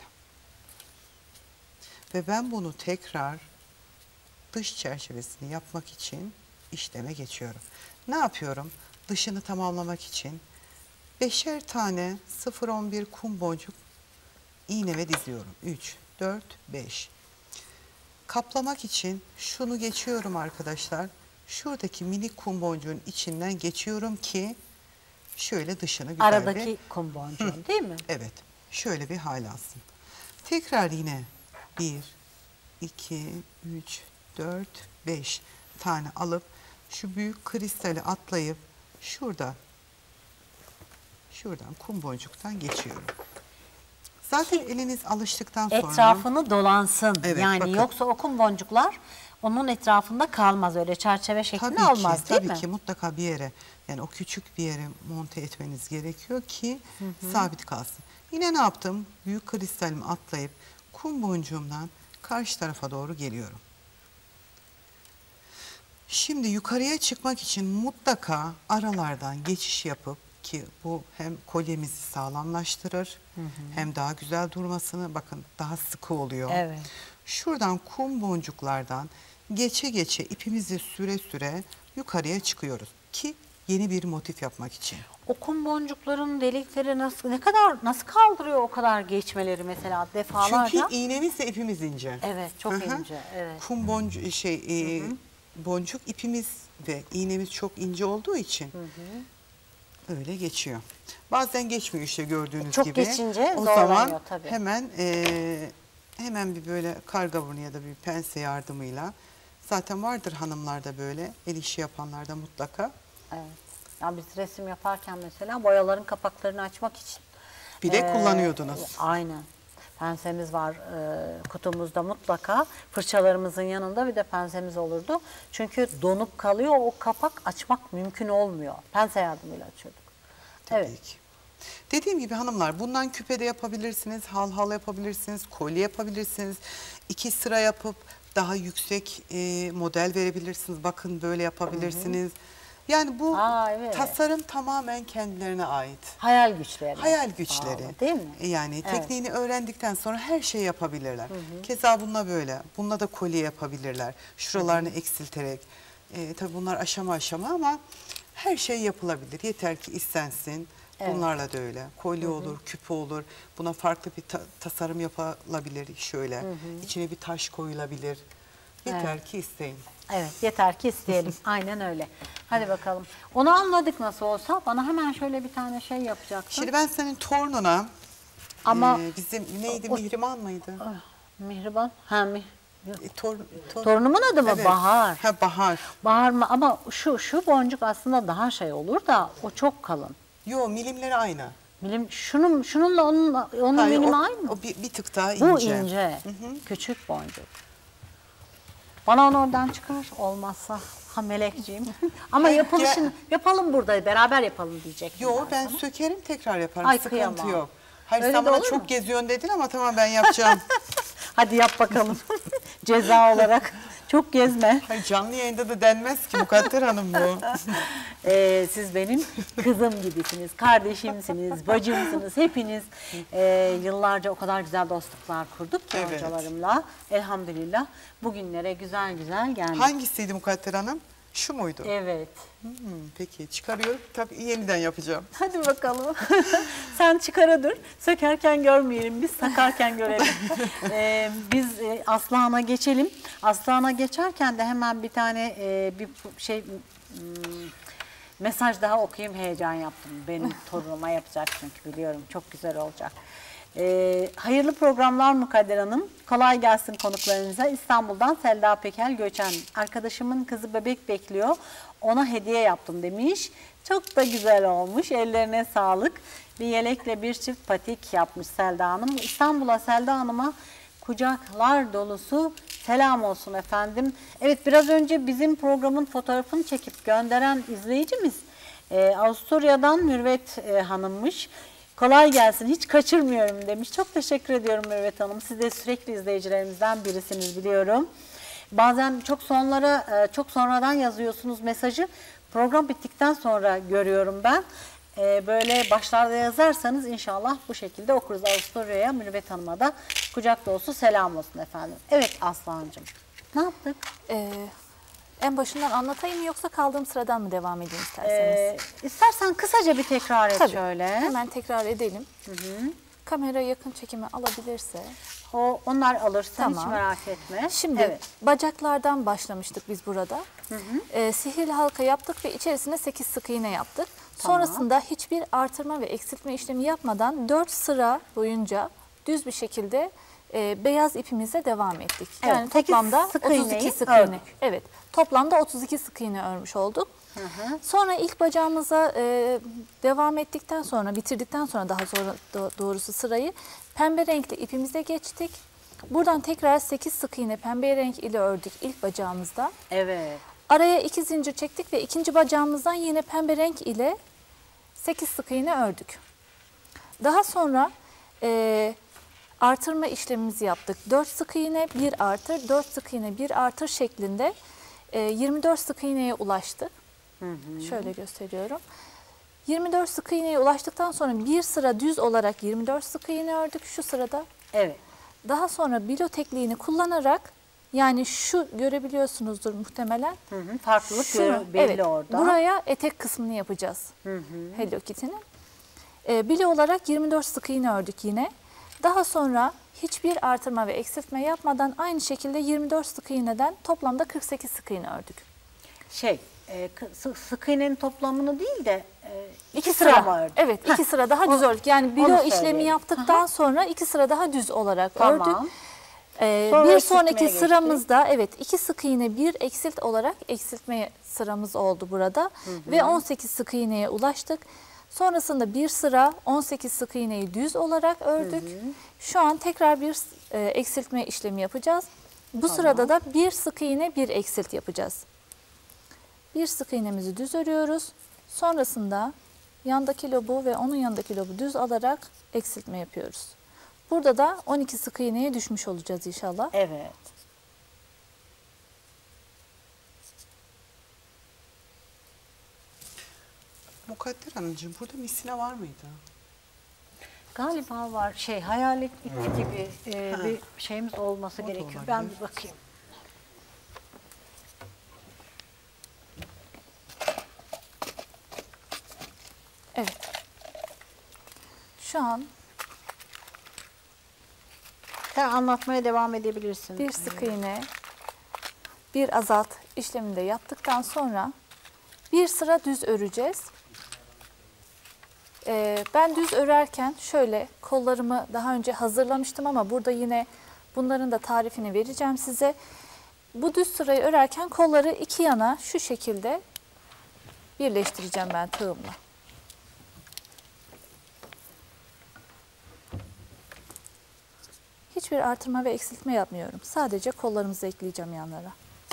Ve ben bunu tekrar dış çerçevesini yapmak için işleme geçiyorum. Ne yapıyorum? Dışını tamamlamak için beşer tane sıfır on bir kum boncuk iğneme diziyorum. üç, dört, beş. Kaplamak için şunu geçiyorum arkadaşlar. Şuradaki minik kum boncuğun içinden geçiyorum ki şöyle dışını güzel Aradaki bir... kum boncuğun değil mi? Evet. Şöyle bir hal alsın. Tekrar yine bir, iki, üç, dört, beş tane alıp şu büyük kristali atlayıp şurada şuradan kum boncuktan geçiyorum. Zaten eliniz alıştıktan sonra etrafını dolansın. Evet, yani bakın. yoksa o kum boncuklar onun etrafında kalmaz, öyle çerçeve şeklini tabii almaz ki, değil tabii mi? ki mutlaka bir yere, yani o küçük bir yere monte etmeniz gerekiyor ki hı hı. sabit kalsın. Yine ne yaptım? Büyük kristalimi atlayıp kum boncuğumdan karşı tarafa doğru geliyorum. Şimdi yukarıya çıkmak için mutlaka aralardan geçiş yapıp, ki bu hem kolyemizi sağlamlaştırır hı hı. hem daha güzel durmasını, bakın daha sıkı oluyor. Evet. Şuradan kum boncuklardan geçe geçe ipimizi süre süre yukarıya çıkıyoruz ki yeni bir motif yapmak için. O kum boncukların delikleri nasıl, ne kadar nasıl kaldırıyor o kadar geçmeleri mesela defalarca? Çünkü iğnemizle ipimiz ince. Evet, çok Hı hı. ince. Evet. Kum boncu şey e, hı hı. boncuk ipimiz ve iğnemiz çok ince olduğu için hı hı. öyle geçiyor. Bazen geçmiyor işte gördüğünüz çok gibi. Çok geçince o zorlanıyor zaman tabii. Hemen e, hemen bir böyle karga burnu ya da bir pense yardımıyla, zaten vardır hanımlarda böyle el işi yapanlarda mutlaka. Evet. Ya biz resim yaparken mesela boyaların kapaklarını açmak için bile e, kullanıyordunuz. Aynen. Pensemiz var e, kutumuzda mutlaka. Fırçalarımızın yanında bir de pensemiz olurdu. Çünkü donup kalıyor, o kapak açmak mümkün olmuyor. Pense yardımıyla açıyorduk. Tabii evet. ki. Dediğim gibi hanımlar, bundan küpe de yapabilirsiniz, hal hal yapabilirsiniz, kolye yapabilirsiniz. İki sıra yapıp daha yüksek e, model verebilirsiniz. Bakın böyle yapabilirsiniz. Hı hı. Yani bu Aa, evet. tasarım tamamen kendilerine ait. Hayal güçleri. Hayal güçleri. Bağlı, değil mi? Yani evet. tekniğini öğrendikten sonra her şeyi yapabilirler. Hı hı. Keza bununla böyle. Bununla da kolye yapabilirler. Şuralarını hı hı. eksilterek. E, tabii bunlar aşama aşama ama her şey yapılabilir. Yeter ki istensin. Evet. Bunlarla da öyle. Kolye hı hı. olur, küpe olur. Buna farklı bir ta tasarım yapılabilir şöyle. Hı hı. İçine bir taş koyulabilir. Yeter evet. ki isteyin. Evet, yeter ki isteyelim. Aynen öyle. Hadi bakalım. Onu anladık nasıl olsa. Bana hemen şöyle bir tane şey yapacaksın. Şimdi ben senin torununa, ama e, bizim neydi, o, Mihriban mıydı? Mihriban? Ha, mi? E, tor, tor, Torunumun adı mı? evet. Bahar. Ha, Bahar. Bahar mı? Ama şu şu boncuk aslında daha şey olur da o çok kalın. Yo, milimleri aynı. Milim, şunun, şununla onun, onun Hayır, milimi o, aynı mı? O bir, bir tık daha ince. Bu ince. Hı hı. Küçük boncuk. Bana onu oradan çıkar olmazsa. Ha melekciğim. Ama yapılışını yapalım burada, beraber yapalım diyecektim. Yo, ben sana sökerim, tekrar yaparım. Ay, sıkıntı kıyamam. yok. Hayır, öyle sen bana çok mu? geziyorsun dedin ama tamam, ben yapacağım. Hadi yap bakalım. Ceza olarak. Çok gezme. Hayır, canlı yayında da denmez ki Mukadder Hanım bu. Ee, siz benim kızım gibisiniz, kardeşimsiniz, bacımsınız. Hepiniz e, yıllarca o kadar güzel dostluklar kurduk ki evet. hocalarımla. Elhamdülillah bugünlere güzel güzel geldik. Hangisiydi Mukadder Hanım? Şu muydu? Evet. Hmm, peki, çıkarıyorum. Tabii yeniden yapacağım. Hadi bakalım. Sen çıkara dur. Sökerken görmeyelim. Biz sakarken görelim. ee, biz e, Aslıhan'a geçelim. Aslıhan'a geçerken de hemen bir tane e, bir şey hmm, mesaj daha okuyayım. Heyecan yaptım. Benim torunuma yapacak çünkü biliyorum. Çok güzel olacak. Ee, hayırlı programlar Mukadder Hanım. Kolay gelsin konuklarınıza. İstanbul'dan Selda Pekel Göçen. Arkadaşımın kızı bebek bekliyor. Ona hediye yaptım demiş. Çok da güzel olmuş. Ellerine sağlık. Bir yelekle bir çift patik yapmış Selda Hanım. İstanbul'a Selda Hanım'a kucaklar dolusu selam olsun efendim. Evet, biraz önce bizim programın fotoğrafını çekip gönderen izleyicimiz e, Avusturya'dan Mürvet e, Hanım'mış. Kolay gelsin, hiç kaçırmıyorum demiş. Çok teşekkür ediyorum Mürvet Hanım. Siz de sürekli izleyicilerimizden birisiniz biliyorum. Bazen çok sonlara, çok sonradan yazıyorsunuz mesajı. Program bittikten sonra görüyorum ben. Böyle başlarda yazarsanız inşallah bu şekilde okuruz. Avusturya'ya, Mürvet Hanım'a da kucak dolusu selam olsun efendim. Evet Aslancığım, ne yaptık? Ee, en başından anlatayım mı yoksa kaldığım sıradan mı devam edeyim isterseniz? Ee, istersen kısaca bir tekrar et. Tabii, şöyle. Hemen tekrar edelim. Hı hı. Kamera yakın çekimi alabilirse. O, onlar alır, sen tamam. Hiç merak etme. Şimdi evet. Bacaklardan başlamıştık biz burada. Hı hı. Ee, sihirli halka yaptık ve içerisine sekiz sık iğne yaptık. Tamam. Sonrasında hiçbir artırma ve eksiltme işlemi yapmadan dört sıra boyunca düz bir şekilde e, beyaz ipimizle devam ettik. Evet, yani toplamda otuz iki sık iğne. Evet, toplamda otuz iki sık iğne örmüş olduk. Hı hı. Sonra ilk bacağımıza e, devam ettikten sonra, bitirdikten sonra daha sonra doğrusu sırayı pembe renkli ipimize geçtik. Buradan tekrar sekiz sık iğne pembe renk ile ördük ilk bacağımızda. Evet. Araya iki zincir çektik ve ikinci bacağımızdan yine pembe renk ile sekiz sık iğne ördük. Daha sonra e, artırma işlemimizi yaptık. dört sık iğne, bir artır, dört sık iğne, bir artır şeklinde e, yirmi dört sık iğneye ulaştık. Hı hı. Şöyle gösteriyorum. yirmi dört sık iğneye ulaştıktan sonra bir sıra düz olarak yirmi dört sık iğne ördük şu sırada. Evet. Daha sonra bilo tekniğini kullanarak, yani şu görebiliyorsunuzdur muhtemelen. Hı hı, farklılık Şunu, belli evet, orada. Buraya etek kısmını yapacağız. Hı hı. Hello Kitty'nin. E, bilo olarak yirmi dört sık iğne ördük yine. Daha sonra hiçbir artırma ve eksiltme yapmadan aynı şekilde yirmi dört sık iğneden toplamda kırk sekiz sık iğne ördük. Şey, e, sık, sık iğnenin toplamını değil de e, iki, iki sıra, sıra mı ördük? Evet, iki Heh. sıra daha düz ördük. Yani bilo işlemi yaptıktan Aha. sonra iki sıra daha düz olarak tamam. ördük. Ee, bir sonraki sıramızda geçti. evet iki sık iğne bir eksilt olarak eksiltme sıramız oldu burada. Hı hı. Ve on sekiz sık iğneye ulaştık. Sonrasında bir sıra on sekiz sık iğneyi düz olarak ördük. Hı hı. Şu an tekrar bir e, eksiltme işlemi yapacağız. Bu tamam. sırada da bir sık iğne bir eksilt yapacağız. Bir sık iğnemizi düz örüyoruz. Sonrasında yandaki lobu ve onun yanındaki lobu düz alarak eksiltme yapıyoruz. Burada da on iki sık iğneye düşmüş olacağız inşallah. Evet. Mukadder Hanımcığım, burada misina var mıydı? Galiba var. Şey, hayalet ipi gibi e, bir şeyimiz olması o gerekiyor. Ben bir bakayım. Evet. Şu an sen anlatmaya devam edebilirsin. Bir sık iğne, bir azalt işlemini de yaptıktan sonra bir sıra düz öreceğiz. Ee, ben düz örerken şöyle kollarımı daha önce hazırlamıştım ama burada yine bunların da tarifini vereceğim size. Bu düz sırayı örerken kolları iki yana şu şekilde birleştireceğim ben tığımla. Hiçbir artırma ve eksiltme yapmıyorum. Sadece kollarımızı ekleyeceğim yanlara.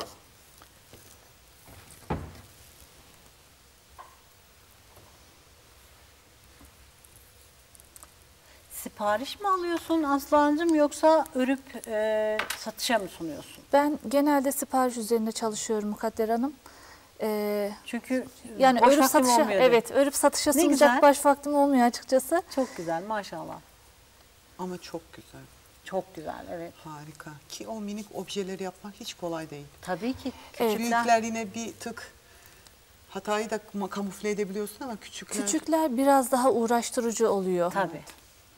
Sipariş mi alıyorsun Aslancığım yoksa örüp e, satışa mı sunuyorsun? Ben genelde sipariş üzerinde çalışıyorum Mukadder Hanım. Ee, Çünkü yani boş örüp satışa, evet, örüp satışa sunacak baş vaktim olmuyor açıkçası. Çok güzel maşallah. Ama çok güzel. Çok güzel, evet. Harika. Ki o minik objeleri yapmak hiç kolay değil. Tabii ki. Evet. Büyükler yine bir tık hatayı da kamufle edebiliyorsun ama küçükler... Küçükler biraz daha uğraştırıcı oluyor. Tabii. Evet.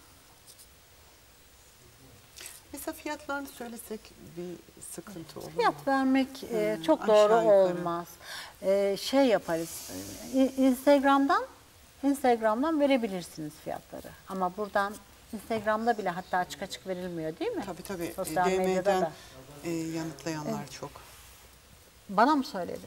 Mesela fiyatlarını söylesek bir sıkıntı olur mu? Fiyat vermek hmm, e, çok doğru olmaz. E, şey yaparız, e, Instagram'dan Instagram'dan verebilirsiniz fiyatları. Ama buradan Instagram'da bile hatta açık açık verilmiyor değil mi? Tabii tabii. Sosyal D medyada M'den da. e, yanıtlayanlar Evet. çok. Bana mı söyledin?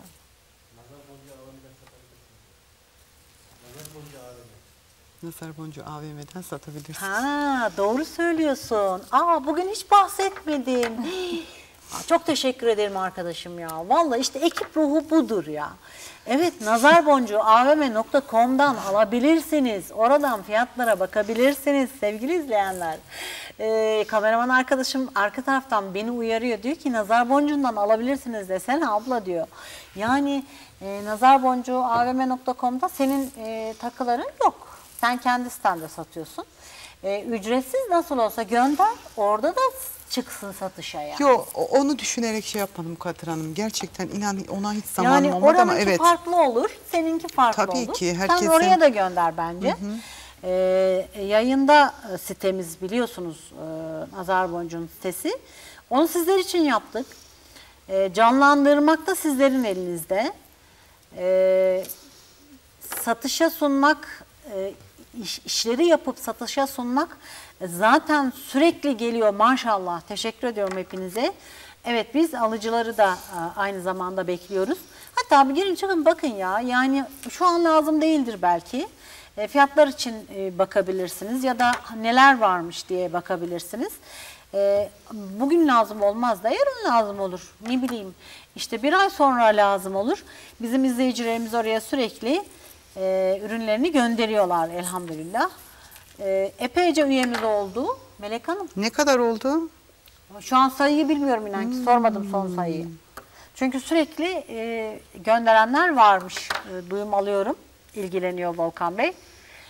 Nazar boncuğu A V M'den satabilirsiniz. Ha, doğru söylüyorsun. Aa, bugün hiç bahsetmedim. Aa, çok teşekkür ederim arkadaşım ya. Vallahi işte ekip ruhu budur ya. Evet, nazar boncuğu a v m nokta com'dan alabilirsiniz. Oradan fiyatlara bakabilirsiniz sevgili izleyenler. Ee, kameraman arkadaşım arka taraftan beni uyarıyor. Diyor ki nazar boncuğundan alabilirsiniz desene abla diyor. Yani e, nazar boncuğu a v m nokta com'da senin e, takıların yok. Sen kendi standa satıyorsun. E, ücretsiz nasıl olsa gönder, orada da çıksın satışa yani. Yok, onu düşünerek şey yapmadım Kadir Hanım. Gerçekten inan ona hiç zamanım Yani olmadı ama oranınki evet. farklı olur, seninki farklı Tabii olur. ki, Sen herkesin- oraya da gönder bence. Hı hı. E, yayında sitemiz biliyorsunuz, e, Nazar Boncuğu'nun sitesi. Onu sizler için yaptık. E, canlandırmak da sizlerin elinizde. E, satışa sunmak, e, iş, işleri yapıp satışa sunmak e, zaten sürekli geliyor maşallah. Teşekkür ediyorum hepinize. Evet, biz alıcıları da e, aynı zamanda bekliyoruz. Hatta bir girin çıkın bakın ya, yani şu an lazım değildir belki. E, fiyatlar için e, bakabilirsiniz ya da neler varmış diye bakabilirsiniz. E, bugün lazım olmaz da yarın lazım olur. Ne bileyim işte bir ay sonra lazım olur. Bizim izleyicilerimiz oraya sürekli e, ürünlerini gönderiyorlar elhamdülillah. E, epeyce üyemiz oldu Melek Hanım. Ne kadar oldu? Şu an sayıyı bilmiyorum inan ki, sormadım son sayıyı. Çünkü sürekli e, gönderenler varmış. E, duyum alıyorum. İlgileniyor Volkan Bey.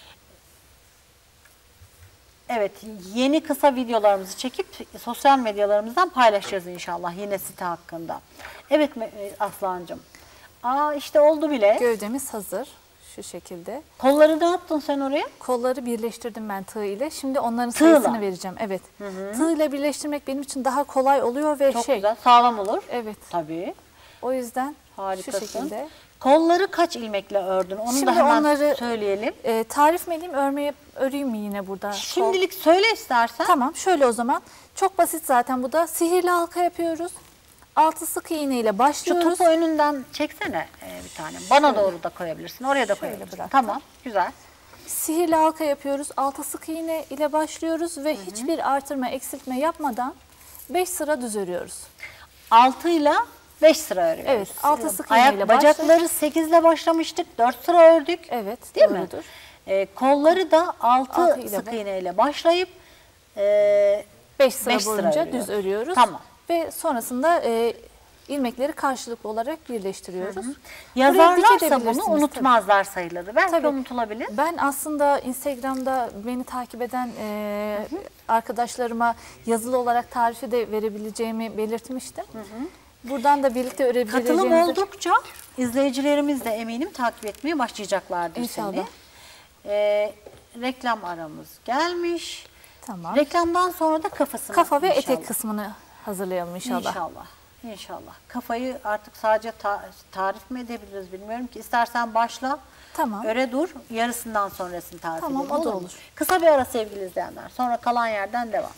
Evet, yeni kısa videolarımızı çekip sosyal medyalarımızdan paylaşacağız inşallah yine site hakkında. Evet Aslancığım. Aa, işte oldu bile. Gövdemiz hazır şu şekilde. Kolları ne yaptın sen oraya? Kolları birleştirdim ben tığ ile. Şimdi onların Tığla. sayısını vereceğim. Evet. Hı hı. Tığ ile birleştirmek benim için daha kolay oluyor ve Çok şey. güzel, sağlam olur. Evet. Tabii. O yüzden Harikasın. şu şekilde. Kolları kaç ilmekle ördün? Onu Şimdi da hemen onları söyleyelim. E, tarif mi edeyim, örmeye öreyim mi yine burada? Şimdilik söyle istersen. Tamam, şöyle o zaman. Çok basit zaten bu da. Sihirli halka yapıyoruz. Altı sık iğne ile Şu başlıyoruz. topu önünden çeksene e, bir tane. Bana Şöyle. doğru da koyabilirsin. Oraya da Şöyle koyabilirsin. bıraktım. Tamam, güzel. Sihirli halka yapıyoruz. Altı sık iğne ile başlıyoruz ve hiçbir artırma, eksiltme yapmadan beş sıra düz örüyoruz. altı ile beş sıra örüyoruz. Evet, altı sık Ayak iğneyle bacakları sekiz ile başlamıştık. dört sıra ördük. Evet, Değil doğrudur. mi? E, kolları da altı Altı ile sık ba- iğne ile başlayıp e, beş sıra beş sıra boyunca örüyoruz. düz örüyoruz. Tamam. Ve sonrasında e, ilmekleri karşılıklı olarak birleştiriyoruz. Buraya yazarlarsa dikebilirsiniz bunu unutmazlar sayıları. Belki Tabii. unutulabilir. Ben aslında Instagram'da beni takip eden e, arkadaşlarıma yazılı olarak tarifi de verebileceğimi belirtmiştim. Buradan da birlikte Katılım örebileceğimizi... oldukça izleyicilerimiz de eminim takip etmeye başlayacaklardır İnşallah. seni. E, reklam aramız gelmiş. Tamam. Reklamdan sonra da kafasını Kafa ve inşallah. etek kısmını hazırlayalım inşallah. İnşallah. İnşallah. Kafayı artık sadece ta- tarif mi edebiliriz bilmiyorum ki. İstersen başla. Tamam. Öre dur. Yarısından sonrasını tarif Tamam, edelim. o da mu? olur. Kısa bir ara sevgili izleyenler. Sonra kalan yerden devam.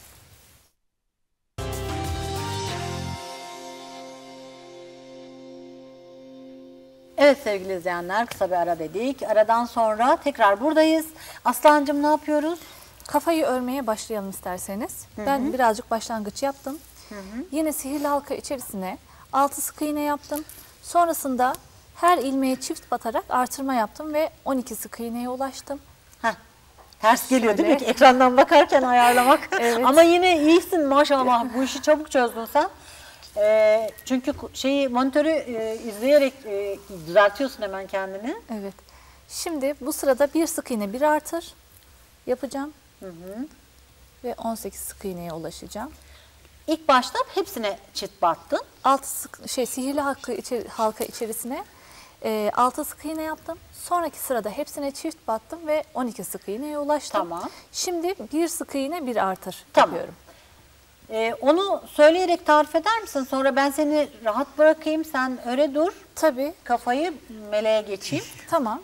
Evet sevgili izleyenler, kısa bir ara dedik. Aradan sonra tekrar buradayız. Aslancığım ne yapıyoruz? Kafayı örmeye başlayalım isterseniz. Ben birazcık başlangıç yaptım. Yine sihirli halka içerisine altı sık iğne yaptım. Sonrasında her ilmeğe çift batarak artırma yaptım ve on iki sık iğneye ulaştım. Heh. Ters geliyor değil mi? Şöyle. Ekrandan bakarken ayarlamak. Evet. Ama yine iyisin maşallah. Bu işi çabuk çözdün sen. Ee, çünkü şeyi monitörü e, izleyerek e, düzeltiyorsun hemen kendini. Evet. Şimdi bu sırada bir sık iğne bir artır yapacağım. Ve on sekiz sık iğneye ulaşacağım. İlk başta hepsine çift battın. Altı sık şey sihirli halka, içeri, halka içerisine e, altı sık iğne yaptım. Sonraki sırada hepsine çift battım ve on iki sık iğneye ulaştım. Tamam. Şimdi bir sık iğne bir artır Tamam. yapıyorum. Ee, onu söyleyerek tarif eder misin? Sonra ben seni rahat bırakayım. Sen öre dur. Tabii. Kafayı meleğe geçeyim. Tamam.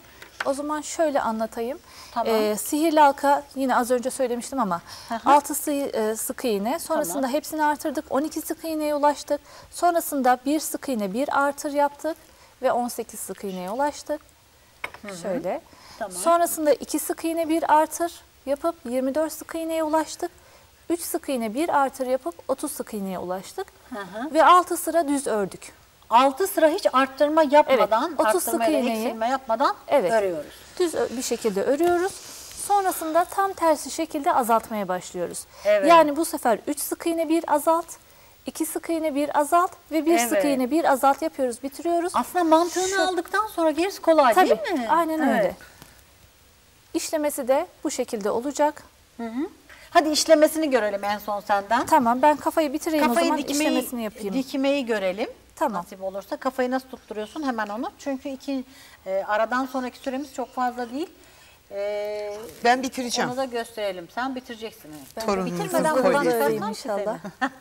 O zaman şöyle anlatayım. Tamam. Ee, sihirli halka yine az önce söylemiştim ama altı sık iğne. Sonrasında Tamam. hepsini artırdık. on iki sık iğneye ulaştık. Sonrasında bir sık iğne bir artır yaptık ve on sekiz sık iğneye ulaştık. Hı hı. Şöyle. Tamam. Sonrasında iki sık iğne bir artır yapıp yirmi dört sık iğneye ulaştık. üç sık iğne bir artır yapıp otuz sık iğneye ulaştık. Hı hı. Ve altı sıra düz ördük. altı sıra hiç arttırma yapmadan, evet, otuz sık iğneyi eksilme yapmadan evet, örüyoruz. Düz bir şekilde örüyoruz. Sonrasında tam tersi şekilde azaltmaya başlıyoruz. Evet. Yani bu sefer üç sık iğne bir azalt, iki sık iğne bir azalt ve bir evet. sık iğne bir azalt yapıyoruz, bitiriyoruz. Aslında mantığını Şu, aldıktan sonra gerisi kolay tabii, değil mi? Aynen evet. öyle. İşlemesi de bu şekilde olacak. Hı hı. Hadi işlemesini görelim en son senden. Tamam, ben kafayı bitireyim kafayı o zaman dikmeyi, işlemesini yapayım. Dikmeyi görelim. Tamam. Nasip olursa kafayı nasıl tutturuyorsun hemen onu. Çünkü iki e, aradan sonraki süremiz çok fazla değil. E, ben bitireceğim. Onu da gösterelim. Sen bitireceksin. Evet. Torununuzun Bitirmeden buradan çıkartmam inşallah.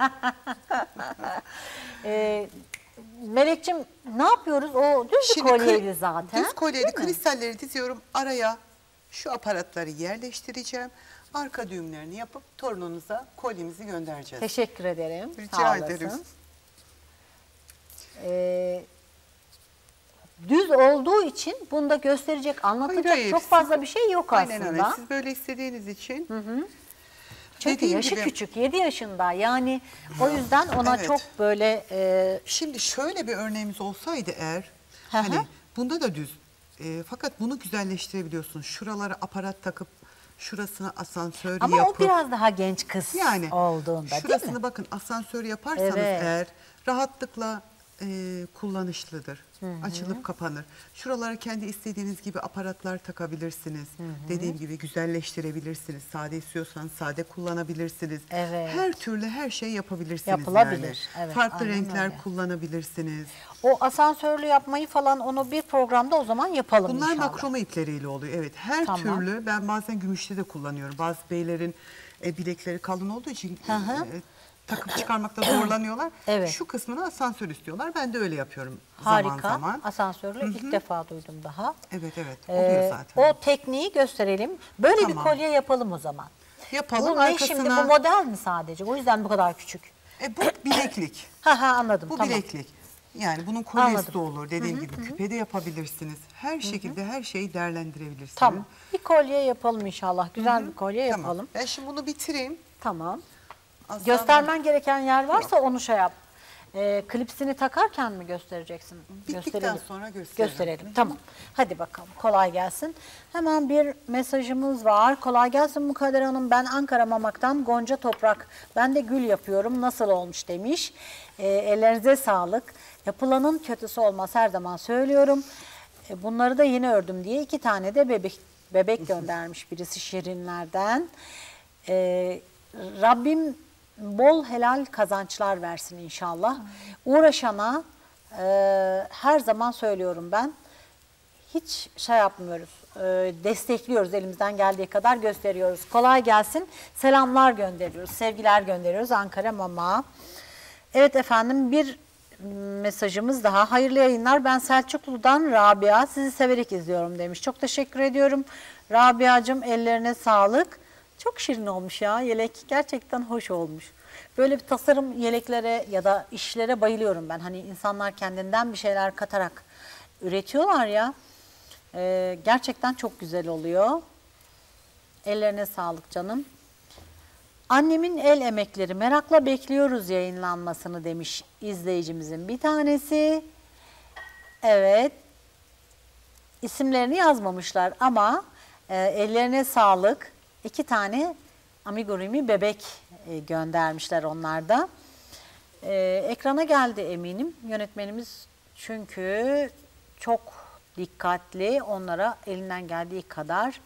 e, Melek'cim ne yapıyoruz? O düz Şimdi kolyeydi zaten. Düz kolyeydi. Kristalleri diziyorum. Araya şu aparatları yerleştireceğim. Arka düğümlerini yapıp torununuza kolyemizi göndereceğiz. Teşekkür ederim. Rica ederim. Ee, düz olduğu için bunda gösterecek, anlatacak hayır, hayır. çok fazla bir şey yok Aynen aslında. Aynen öyle. Siz böyle istediğiniz için. Hı hı. Çünkü Dediğim yaşı gibi, küçük, yedi yaşında. Yani o yüzden ona evet. çok böyle... E, Şimdi şöyle bir örneğimiz olsaydı eğer, hani bunda da düz. E, fakat bunu güzelleştirebiliyorsun. Şuralara aparat takıp şurasına asansör ama yapıp. Ama o biraz daha genç kız yani, olduğunda şurasını değil mi? bakın asansör yaparsanız evet. eğer rahatlıkla e, kullanışlıdır. Hı hı. Açılıp kapanır. Şuralara kendi istediğiniz gibi aparatlar takabilirsiniz. Hı hı. Dediğim gibi güzelleştirebilirsiniz. Sade istiyorsanız sade kullanabilirsiniz. Evet. Her türlü her şey yapabilirsiniz. Yapılabilir. Yani. Evet, farklı aynen renkler öyle. kullanabilirsiniz. O asansörlü yapmayı falan onu bir programda o zaman yapalım Bunlar inşallah. makrome ipleriyle oluyor. Evet. Her tamam. türlü ben bazen gümüşte de kullanıyorum. Bazı beylerin e, bilekleri kalın olduğu için hı hı. E, takıp çıkarmakta zorlanıyorlar. Evet. Şu kısmını asansör istiyorlar. Ben de öyle yapıyorum Harika. zaman zaman. Asansörlü Hı-hı. ilk defa duydum daha. Evet evet oluyor ee, zaten. O tekniği gösterelim. Böyle tamam. bir kolye yapalım o zaman. Yapalım. Bu arkasına... şimdi bu model mi sadece? O yüzden bu kadar küçük. E, bu bileklik. ha ha anladım. Bu tamam. bileklik. Yani bunun kolyesi anladım. de olur. Dediğim Hı-hı. gibi Hı-hı. küpe de yapabilirsiniz. Her şekilde Hı-hı. her şeyi değerlendirebilirsiniz. Tamam. Bir kolye yapalım inşallah. Güzel Hı-hı. bir kolye tamam. yapalım. Ben şimdi bunu bitireyim. Tamam. Aslan göstermen mı? gereken yer varsa Yok. onu şey yap. E, klipsini takarken mi göstereceksin? Bittikten sonra gösterelim. Gösterelim. Tamam. Hadi bakalım. Kolay gelsin. Hemen bir mesajımız var. Kolay gelsin Mukadder Hanım. Ben Ankara Mamak'tan Gonca Toprak. Ben de gül yapıyorum. Nasıl olmuş demiş. E, ellerinize sağlık. Yapılanın kötüsü olmaz her zaman söylüyorum. E, bunları da yeni ördüm diye iki tane de bebek bebek göndermiş birisi Şirinler'den. E, Rabbim bol helal kazançlar versin inşallah. Uğraşana e, her zaman söylüyorum ben. Hiç şey yapmıyoruz. E, destekliyoruz elimizden geldiği kadar gösteriyoruz. Kolay gelsin. Selamlar gönderiyoruz. Sevgiler gönderiyoruz Ankara Mama. Evet efendim bir mesajımız daha. Hayırlı yayınlar. Ben Selçuklu'dan Rabia. Sizi severek izliyorum demiş. Çok teşekkür ediyorum. Rabia'cığım ellerine sağlık. Çok şirin olmuş ya yelek. Gerçekten hoş olmuş. Böyle bir tasarım yeleklere ya da işlere bayılıyorum ben. Hani insanlar kendinden bir şeyler katarak üretiyorlar ya. Ee, gerçekten çok güzel oluyor. Ellerine sağlık canım. Annemin el emekleri merakla bekliyoruz yayınlanmasını demiş izleyicimizin bir tanesi. Evet. İsimlerini yazmamışlar ama e, ellerine sağlık. İki tane amigurumi bebek e, göndermişler onlar da. E, ekrana geldi eminim. Yönetmenimiz çünkü çok dikkatli. Onlara elinden geldiği kadar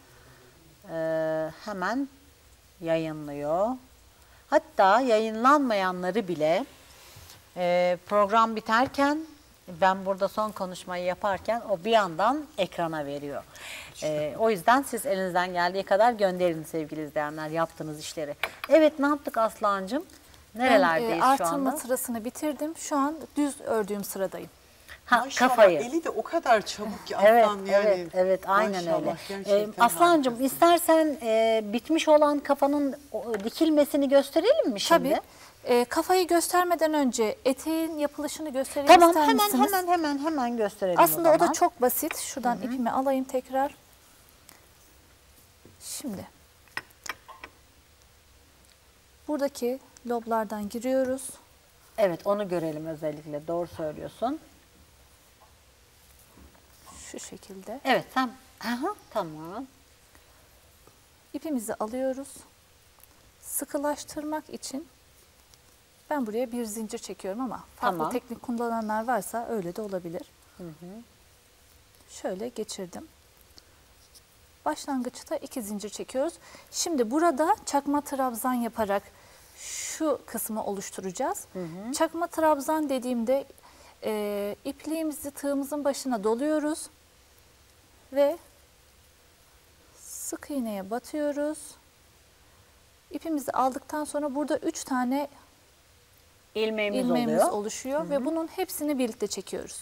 e, hemen yayınlıyor. Hatta yayınlanmayanları bile e, program biterken ben burada son konuşmayı yaparken o bir yandan ekrana veriyor. Ee, o yüzden siz elinizden geldiği kadar gönderin sevgili izleyenler yaptığınız işleri. Evet ne yaptık Aslancığım? Nerelerdeyiz ben, e, şu anda? artırma sırasını bitirdim. Şu an düz ördüğüm sıradayım. Ha, Maşallah, kafayı. eli de o kadar çabuk ki Evet, Aslan yani. evet, evet, aynen maşallah, öyle. gerçekten Ee, Aslancığım, harikasın. istersen e, bitmiş olan kafanın o, dikilmesini gösterelim mi şimdi? Tabii. E, kafayı göstermeden önce eteğin yapılışını göstereyim Tamam, ister hemen misiniz? hemen hemen hemen gösterelim Aslında o o zaman. da çok basit. Şuradan Hı -hı. ipimi alayım tekrar. Şimdi buradaki loblardan giriyoruz. Evet, onu görelim özellikle. Doğru söylüyorsun. Şu şekilde. Evet, tam. Aha, tamam. İpimizi alıyoruz. Sıkılaştırmak için ben buraya bir zincir çekiyorum ama farklı Tamam. teknik kullananlar varsa öyle de olabilir. Hı hı. Şöyle geçirdim. Başlangıçta iki zincir çekiyoruz. Şimdi burada çakma trabzan yaparak şu kısmı oluşturacağız. Hı hı. Çakma trabzan dediğimde e, ipliğimizi tığımızın başına doluyoruz ve sık iğneye batıyoruz. İpimizi aldıktan sonra burada üç tane ilmeğimiz, ilmeğimiz oluyor. oluşuyor. Hı hı. Ve bunun hepsini birlikte çekiyoruz.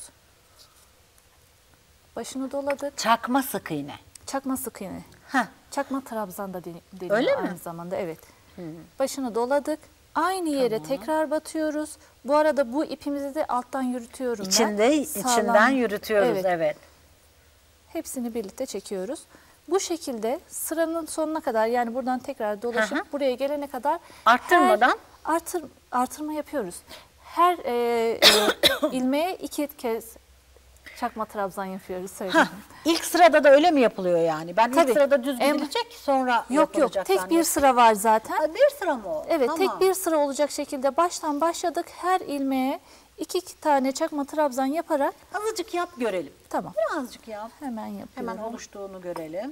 Başını doladık. Çakma sık iğne. Çakma sık iğne. Heh. Çakma trabzan da deniyor Öyle aynı mi? zamanda. Evet. Hı hı. Başını doladık. Aynı yere Tamam. tekrar batıyoruz. Bu arada bu ipimizi de alttan yürütüyorum İçinde, ben. içinden Sağlam. yürütüyoruz. Evet. evet. Hepsini birlikte çekiyoruz. Bu şekilde sıranın sonuna kadar, yani buradan tekrar dolaşıp Hı hı. buraya gelene kadar Arttırmadan? her, artır, artırma yapıyoruz. Her e, e, ilmeğe iki kez çakma trabzan yapıyoruz. Hah, ilk sırada da öyle mi yapılıyor yani? Ben Tabii. ilk sırada düz Em- gidilecek, sonra Yok yok, yapılacak tek bir zannettim. sıra var zaten. Ha, bir sıra mı o? Evet, Tamam. tek bir sıra olacak şekilde baştan başladık. Her ilmeğe iki tane çakma trabzan yaparak. Azıcık yap görelim. Tamam. Birazcık yap. Hemen yapıyorum. Hemen oluştuğunu görelim.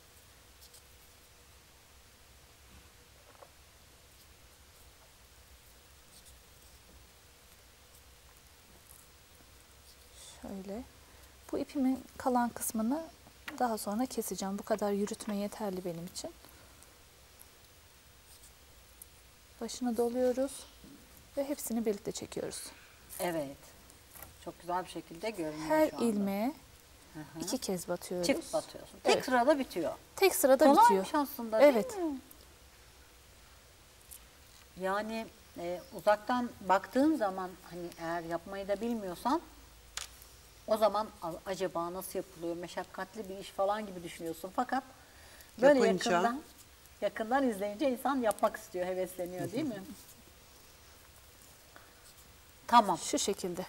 Şöyle. Bu ipimin kalan kısmını daha sonra keseceğim. Bu kadar yürütme yeterli benim için. Başına doluyoruz ve hepsini birlikte çekiyoruz. Evet. Çok güzel bir şekilde görünüyor Her şu anda. ilmeğe Hı hı. iki kez batıyoruz. Çift batıyorsun. Tek Evet. sırada bitiyor. Tek sırada bitiyor. Kolaymış aslında, değil Evet. mi? Yani e, uzaktan baktığın zaman, hani eğer yapmayı da bilmiyorsan, o zaman a- acaba nasıl yapılıyor, meşakkatli bir iş falan gibi düşünüyorsun. Fakat böyle Yapınca. yakından yakından izleyince insan yapmak istiyor, hevesleniyor, değil mi? Tamam. Şu şekilde.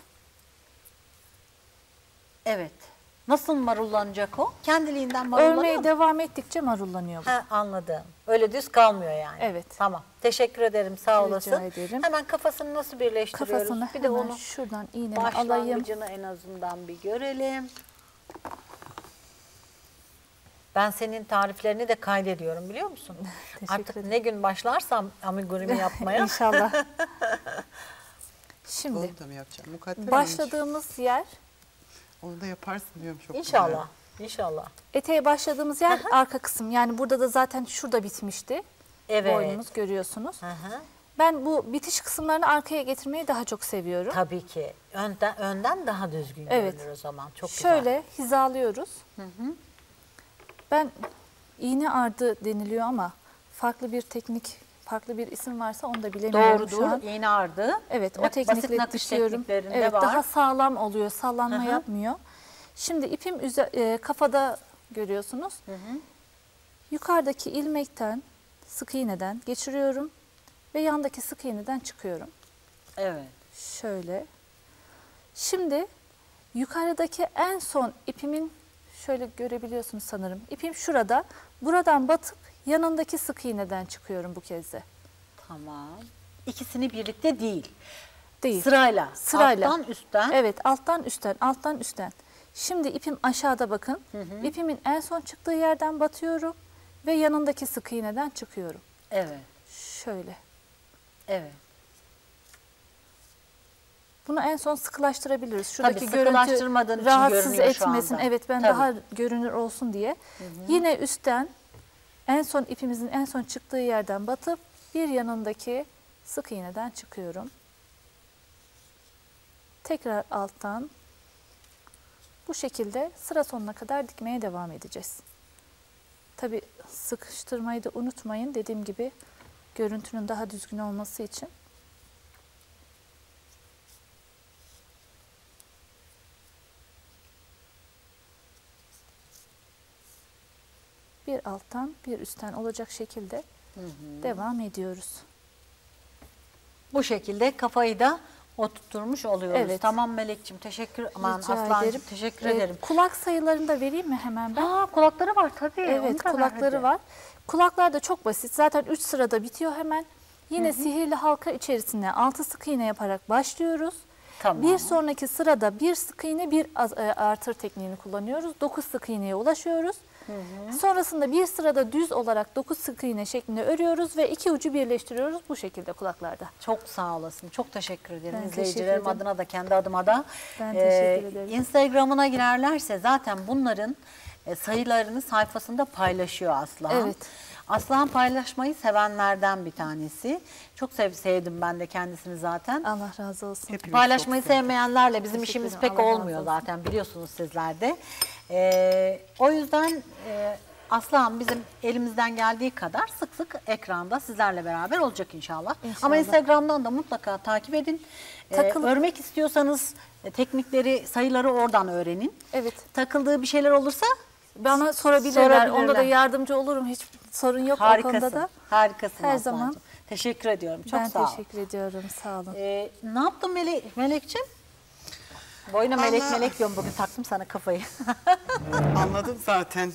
Evet. Nasıl marullanacak o? Kendiliğinden marullanıyor Örmeye mu? devam ettikçe marullanıyor bu. Ha, anladım. Öyle düz kalmıyor yani. Evet. Tamam. Teşekkür ederim. Sağ Rica olasın. ederim. Hemen kafasını nasıl birleştiriyoruz? Kafasını bir de hemen onu şuradan iğnemi alayım. başlangıcını en azından bir görelim. Ben senin tariflerini de kaydediyorum, biliyor musun? Teşekkür Artık ederim. ne gün başlarsam amigurumi yapmaya. İnşallah. Şimdi Onu da mı yapacağım? Mukadder başladığımız yer, Hanımcığım, onu da yaparsın diyorum, çok İnşallah. İnşallah. eteğe başladığımız yer arka kısım. Yani burada da zaten şurada bitmişti. Evet. Boynumuz görüyorsunuz. Hı hı. Ben bu bitiş kısımlarını arkaya getirmeyi daha çok seviyorum. Tabii ki. Önden, önden daha düzgün Evet. görünür o zaman. Çok güzel. Şöyle hizalıyoruz. Ben iğne ardı deniliyor ama farklı bir teknik, farklı bir isim varsa onu da bilemiyorum şu Doğrudur. an. İğne ardı. Evet, o Basit teknikle nakış dikiyorum. tekniklerinde Evet, var. daha sağlam oluyor, sallanma Hı hı. yapmıyor. Şimdi ipim üze- e, kafada görüyorsunuz. Hı hı. Yukarıdaki ilmekten, sık iğneden geçiriyorum ve yandaki sık iğneden çıkıyorum. Evet. Şöyle. Şimdi yukarıdaki en son ipimin, şöyle görebiliyorsunuz sanırım. İpim şurada. Buradan batıp yanındaki sık iğneden çıkıyorum bu kez de. Tamam. İkisini birlikte değil. Değil. Sırayla. Sırayla. Alttan üstten. Evet, alttan üstten, alttan üstten. Şimdi ipim aşağıda bakın. İpimin en son çıktığı yerden batıyorum ve yanındaki sık iğneden çıkıyorum. Evet. Şöyle. Evet. Bunu en son sıkılaştırabiliriz. Şuradaki sıkılaştırmadığın için görüntü rahatsız görünüyor şu etmesin. anda. Evet, ben Tabii. daha görünür olsun diye. Yine üstten en son ipimizin en son çıktığı yerden batıp bir yanındaki sık iğneden çıkıyorum. Tekrar alttan Bu şekilde sıra sonuna kadar dikmeye devam edeceğiz. Tabii sıkıştırmayı da unutmayın. Dediğim gibi görüntünün daha düzgün olması için. Bir alttan bir üstten olacak şekilde hı hı. devam ediyoruz. Bu şekilde kafayı da oturtturmuş oluyoruz. Evet. Tamam Melek'ciğim, teşekkür aman Rica Aslancığım ederim. teşekkür Ee, ederim. Kulak sayılarını da vereyim mi hemen ben? Aa, kulakları var tabii. Evet, kulakları var. Kulaklar da çok basit. Zaten üç sırada bitiyor hemen. Yine hı hı. sihirli halka içerisine altı sık iğne yaparak başlıyoruz. Tamam. Bir sonraki sırada bir sık iğne bir artır tekniğini kullanıyoruz. dokuz sık iğneye ulaşıyoruz. Hı hı. Sonrasında bir sırada düz olarak dokuz sık iğne şeklinde örüyoruz ve iki ucu birleştiriyoruz bu şekilde kulaklarda. Çok sağ olasın. Çok teşekkür ederim. Ben İzleyicilerim teşekkür adına da kendi adıma da. Ben teşekkür ederim. Instagram'ına girerlerse zaten bunların sayılarını sayfasında paylaşıyor Aslıhan. Evet. Aslıhan paylaşmayı sevenlerden bir tanesi. Çok sev sevdim ben de kendisini zaten. Allah razı olsun. Hepimiz Paylaşmayı sevmeyenlerle bizim Teşekkür işimiz ederim. pek Allah razı olmuyor olsun. zaten, biliyorsunuz sizler de. Ee, o yüzden e, Aslıhan bizim elimizden geldiği kadar sık sık ekranda sizlerle beraber olacak inşallah. İnşallah. Ama Instagram'dan da mutlaka takip edin. Ee, Takılıp- örmek istiyorsanız e, teknikleri, sayıları oradan öğrenin. Evet. Takıldığı bir şeyler olursa Bana sorabilirler. Sorabilirler. Onda da yardımcı olurum. Hiç sorun yok o harikasın. konuda da. Harikasın Her Aslancığım. zaman. Teşekkür ediyorum. Çok Ben sağ ol. teşekkür ediyorum. Sağ olun. Ee, ne yaptın Mele Melek'ciğim? Boyuna melek Allah- melek diyorum, bugün taktım sana kafayı. Anladım zaten.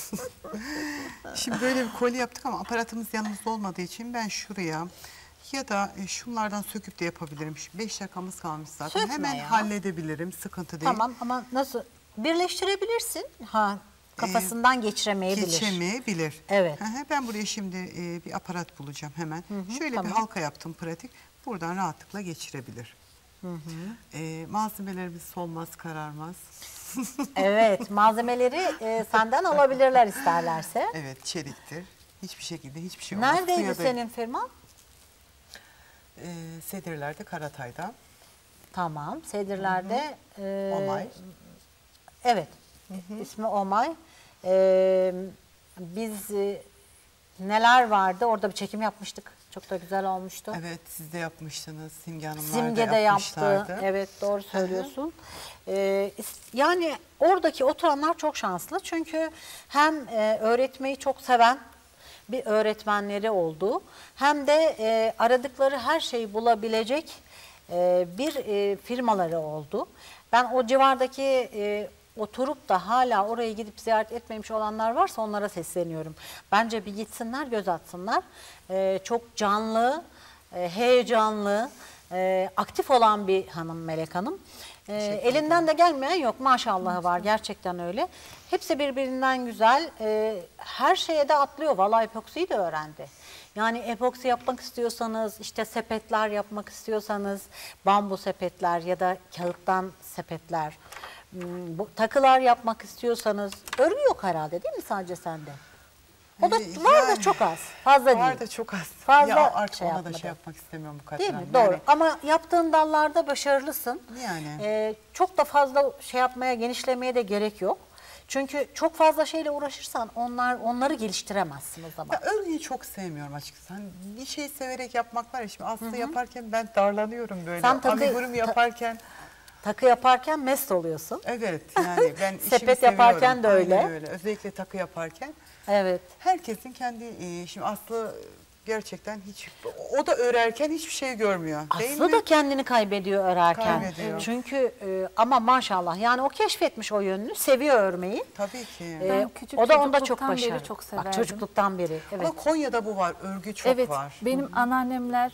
Şimdi böyle bir kolye yaptık ama aparatımız yanımızda olmadığı için ben şuraya ya da e, şunlardan söküp de yapabilirim. beş dakikamız kalmış zaten. Sökme Hemen ya. halledebilirim. Sıkıntı değil. Tamam ama nasıl? Birleştirebilirsin. Ha, kafasından geçiremeyebilir. Geçemeyebilir. Evet. Hı hı, ben buraya şimdi e, bir aparat bulacağım hemen. Şöyle tamam. bir halka yaptım pratik. Buradan rahatlıkla geçirebilir. Hı hı. E, malzemelerimiz solmaz, kararmaz. Evet, malzemeleri e, senden alabilirler isterlerse. Evet, çeliktir. Hiçbir şekilde hiçbir şey olmaz. Neredeydi Suya da- senin firman? E, Sedirler'de, Karatay'da. Tamam, Sedirler'de. E, Omay. Evet, ismi Omay. E, biz e, neler vardı? Orada bir çekim yapmıştık. Çok da güzel olmuştu. Evet, siz de yapmıştınız. Simge Hanımlar Simge da de yaptı. yapmışlardı. Evet, doğru söylüyorsun. Ee, yani oradaki oturanlar çok şanslı. Çünkü hem e, öğretmeyi çok seven bir öğretmenleri oldu. Hem de e, aradıkları her şeyi bulabilecek e, bir e, firmaları oldu. Ben o civardaki e, oturup da hala oraya gidip ziyaret etmemiş olanlar varsa onlara sesleniyorum. Bence bir gitsinler, göz atsınlar. Ee, çok canlı, e, heyecanlı, e, aktif olan bir hanım Melek Hanım. Ee, elinden de gelmeyen yok, maşallahı var, gerçekten öyle. Hepsi birbirinden güzel. Ee, her şeye de atlıyor. Vallahi epoksiyi de öğrendi. Yani epoksi yapmak istiyorsanız, işte sepetler yapmak istiyorsanız, bambu sepetler ya da kağıttan sepetler, bu takılar yapmak istiyorsanız, örgü yok herhalde değil mi sadece sende? O da Ee, var da yani çok az, fazla değil. Var da çok az. Fazla ya artık şey ona yapmadı. da şey yapmak istemiyorum bu kadar. Değil mi? Yani Doğru. Ama yaptığın dallarda başarılısın. Yani. Ee, çok da fazla şey yapmaya, genişlemeye de gerek yok. Çünkü çok fazla şeyle uğraşırsan onlar onları geliştiremezsin o zaman. Ya örgüyü çok sevmiyorum açıkçası. Hani bir şey severek yapmak var ya, şimdi Aslı yaparken ben darlanıyorum böyle. Sen takı- Amigurum ta- yaparken. Takı yaparken mest oluyorsun. Evet, yani ben işimi Sepet seviyorum. yaparken de öyle. Aynen öyle. Özellikle takı yaparken. Evet. Herkesin kendi, e, şimdi Aslı gerçekten hiç, o da örerken hiçbir şey görmüyor. Değil Aslı mi? da kendini kaybediyor örerken. Kaybediyor. Çünkü e, ama maşallah yani o keşfetmiş o yönünü, seviyor örmeyi. Tabii ki. E, Ben küçük o da onda çok çocukluktan beri başarılı. çok Bak, severdim. çocukluktan beri. Evet. Ama Konya'da bu var, örgü çok Evet, var. benim anneannemler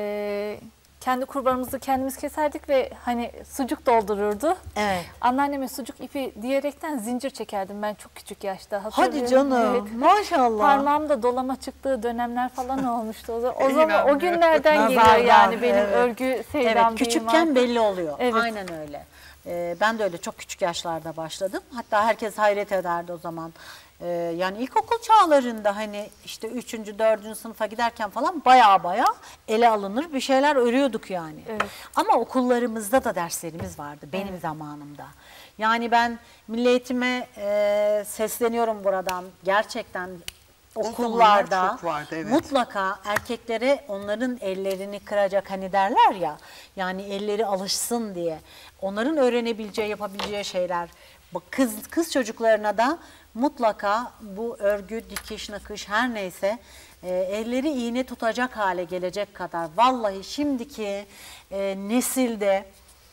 e, kendi kurbanımızı kendimiz keserdik ve hani sucuk doldururdu. Evet. Anneanneme sucuk ipi diyerekten zincir çekerdim ben çok küçük yaşta. Hadi hatırlıyorum. canım. Evet. Maşallah. Parmağımda dolama çıktığı dönemler falan olmuştu. O zaman, o, zaman, o İnanmıyorum. günlerden geliyor Nazardan, yani benim evet. örgü sevdam. Evet, diyeyim küçükken artık. belli oluyor. Evet. Aynen öyle. Ee, ben de öyle çok küçük yaşlarda başladım. Hatta herkes hayret ederdi o zaman. Ee, yani ilkokul çağlarında hani işte üçüncü, dördüncü sınıfa giderken falan baya baya ele alınır bir şeyler örüyorduk yani. Evet. Ama okullarımızda da derslerimiz vardı benim zamanımda. Yani ben Milli Eğitim'e e, sesleniyorum buradan. Gerçekten okullarda çok vardı, evet. mutlaka erkeklere onların ellerini kıracak, hani derler ya, yani elleri alışsın diye onların öğrenebileceği, yapabileceği şeyler. Bak, kız kız çocuklarına da mutlaka bu örgü, dikiş, nakış her neyse e, elleri iğne tutacak hale gelecek kadar. Vallahi şimdiki e, nesilde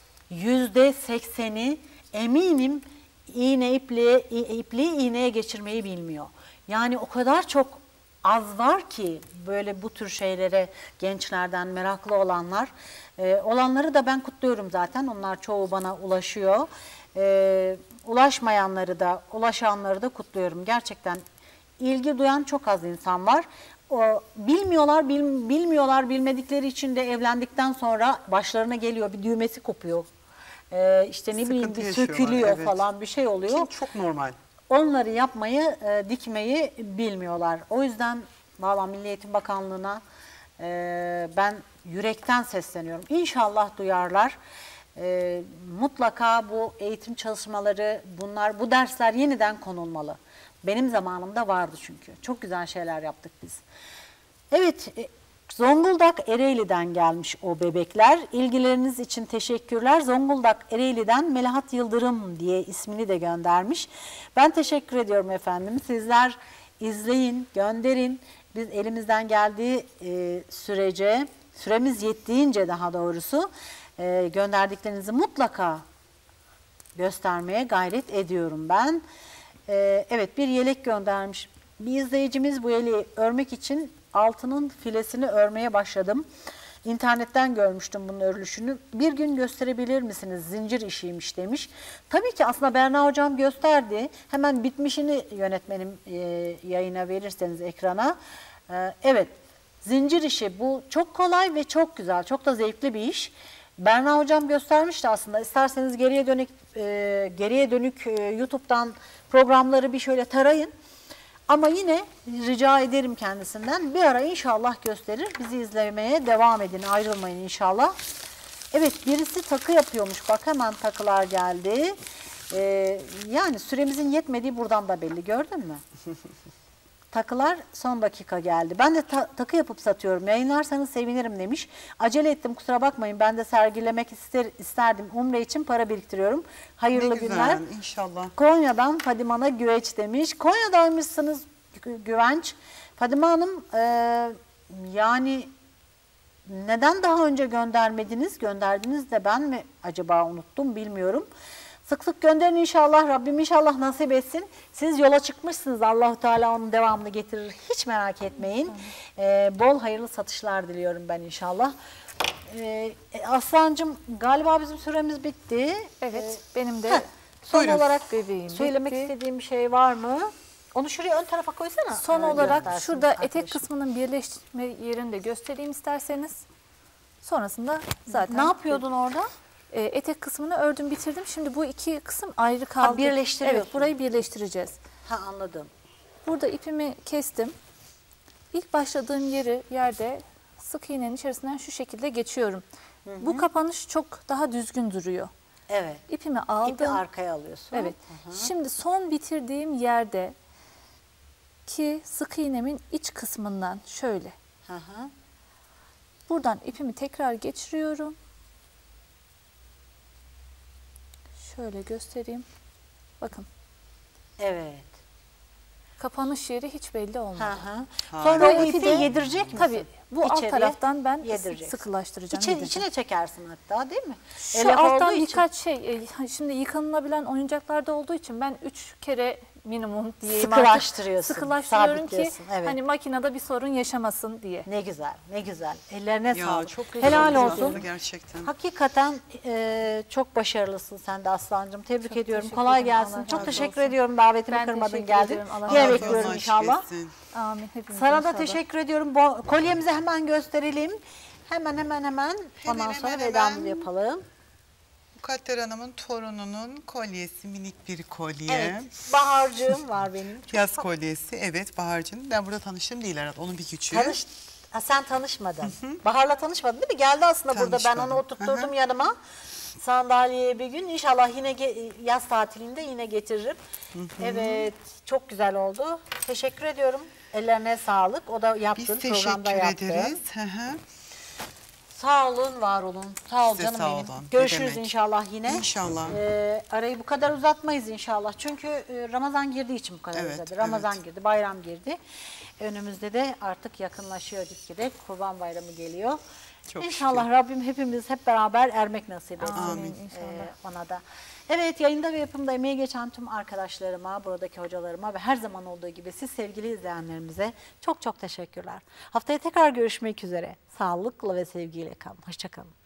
yüzde sekseni eminim iğne ipliği, ipliği iğneye geçirmeyi bilmiyor. Yani o kadar çok az var ki böyle bu tür şeylere gençlerden meraklı olanlar. Ee, olanları da ben kutluyorum zaten. Onlar çoğu bana ulaşıyor. Ee, ulaşmayanları da, ulaşanları da kutluyorum. Gerçekten ilgi duyan çok az insan var. O, bilmiyorlar, bil, bilmiyorlar, bilmedikleri için de evlendikten sonra başlarına geliyor, bir düğmesi kopuyor. Ee, işte ne bileyim bir sökülüyor, evet, falan bir şey oluyor. Ki çok normal. Onları yapmayı, e, dikmeyi bilmiyorlar. O yüzden valla Milli Eğitim Bakanlığı'na e, ben yürekten sesleniyorum. İnşallah duyarlar. E, mutlaka bu eğitim çalışmaları, bunlar, bu dersler yeniden konulmalı. Benim zamanımda vardı çünkü. Çok güzel şeyler yaptık biz. Evet, e, Zonguldak Ereğli'den gelmiş o bebekler. İlgileriniz için teşekkürler. Zonguldak Ereğli'den Melahat Yıldırım diye ismini de göndermiş. Ben teşekkür ediyorum efendim. Sizler izleyin, gönderin. Biz elimizden geldiği e, sürece, süremiz yettiğince daha doğrusu e, gönderdiklerinizi mutlaka göstermeye gayret ediyorum ben. E, evet, bir yelek göndermiş. Bir izleyicimiz bu yeleği örmek için altının filesini örmeye başladım. İnternetten görmüştüm bunun örülüşünü. Bir gün gösterebilir misiniz? Zincir işiymiş demiş. Tabii ki aslında Berna hocam gösterdi. Hemen bitmişini yönetmenim e, yayına verirseniz ekrana. E, evet, zincir işi bu çok kolay ve çok güzel. Çok da zevkli bir iş. Berna hocam göstermişti aslında. İsterseniz geriye dönük e, geriye dönük e, YouTube'dan programları bir şöyle tarayın. Ama yine rica ederim kendisinden, bir ara inşallah gösterir. Bizi izlemeye devam edin, ayrılmayın inşallah. Evet, birisi takı yapıyormuş. Bak hemen takılar geldi. Ee, yani süremizin yetmediği buradan da belli, gördün mü? Takılar son dakika geldi. Ben de ta takı yapıp satıyorum. Yayınlarsanız sevinirim demiş. Acele ettim, kusura bakmayın. Ben de sergilemek ister, isterdim. Umre için para biriktiriyorum. Hayırlı ne güzel, günler. İnşallah. Konya'dan Fadime Güveç demiş. Konya'daymışsınız Güvenç. Fadime Hanım e, yani neden daha önce göndermediniz? Gönderdiniz de ben mi acaba unuttum bilmiyorum. Sık sık gönderin inşallah. Rabbim inşallah nasip etsin. Siz yola çıkmışsınız. Allahu Teala onun devamını getirir. Hiç merak etmeyin. Ee, bol hayırlı satışlar diliyorum ben inşallah. Ee, Aslancığım, galiba bizim süremiz bitti. Evet, ee, benim de heh, son buyurun. olarak bebeğim söylemek bitti. istediğim bir şey var mı? Onu şuraya ön tarafa koysana. Son olarak şurada arkadaşım. etek kısmının birleşme yerini de göstereyim isterseniz. Sonrasında zaten... Ne yapıyordun orada? E, etek kısmını ördüm, bitirdim. Şimdi bu iki kısım ayrı kaldı. Ha, birleştiriyorsun. Evet, burayı birleştireceğiz. Ha, anladım. Burada ipimi kestim. İlk başladığım yeri yerde sık iğnenin içerisinden şu şekilde geçiyorum. Hı hı. Bu kapanış çok daha düzgün duruyor. Evet. İpimi aldım. İpi arkaya alıyorsun. Evet. Hı hı. Şimdi son bitirdiğim yerde ki sık iğnemin iç kısmından şöyle. Hı hı. Buradan ipimi tekrar geçiriyorum. Şöyle göstereyim. Bakın. Evet. Kapanış yeri hiç belli olmadı. Hı hı. Sonra o ipi de yedirecek misin? Tabii. Bu alt İçeriye taraftan ben yedireceksin. sıkılaştıracağım. İçe, içine çekersin hatta, değil mi? Şu Elef alttan olduğu birkaç için. şey, şimdi yıkanılabilen oyuncaklarda olduğu için ben üç kere minimum diyeyim sıkılaştırıyorsun. Artık. Sıkılaştırıyorum ki evet. hani makinede bir sorun yaşamasın diye. Ne güzel, ne güzel. Ellerine ya, sağlık. Çok helal çok olsun. Gerçekten. Hakikaten e, çok başarılısın sen de Aslancığım. Tebrik çok ediyorum. Kolay gelsin. Allah çok teşekkür olsun. ediyorum. Davetimi ben kırmadın, geldin. Allah Yine Allah bekliyorum inşallah. Amin. Hepimiz Sana inşallah. da teşekkür ediyorum. Bu kolyemizi hemen gösterelim. Hemen hemen hemen. Hemen, Ondan sonra hemen, vedamızı hemen. yapalım. Mukadder Hanım'ın torununun kolyesi, minik bir kolye. Evet, Bahar'cığım var benim. Çok Yaz kolyesi, evet Bahar'cığım. Ben burada tanıştım değil herhalde, onun bir küçüğü. Tanış, ha, sen tanışmadın. Bahar'la tanışmadın değil mi? Geldi aslında burada. Ben onu Tanışmadım. oturtturdum Hı hı. yanıma. sandalyeye bir gün. İnşallah yine yaz tatilinde yine getiririm. Hı hı. Evet, çok güzel oldu. Teşekkür ediyorum. Ellerine sağlık. O da yaptığın programda yaptı. Biz teşekkür ederiz. Hı hı. Sağ olun, var olun. Sağ ol canım benim. Olun. Görüşürüz inşallah yine. İnşallah. Ee, arayı bu kadar uzatmayız inşallah. Çünkü e, Ramazan girdiği için bu kadar evet, uzadı. Ramazan evet. girdi, bayram girdi. Önümüzde de artık yakınlaşıyor gitgide. Kurban Bayramı geliyor. Çok İnşallah şükür. Rabbim hepimiz hep beraber ermek nasip etsin. Amin. Ee, ona da. Evet, yayında ve yapımda emeği geçen tüm arkadaşlarıma, buradaki hocalarıma ve her zaman olduğu gibi siz sevgili izleyenlerimize çok çok teşekkürler. Haftaya tekrar görüşmek üzere. Sağlıkla ve sevgiyle kalın. Hoşça kalın.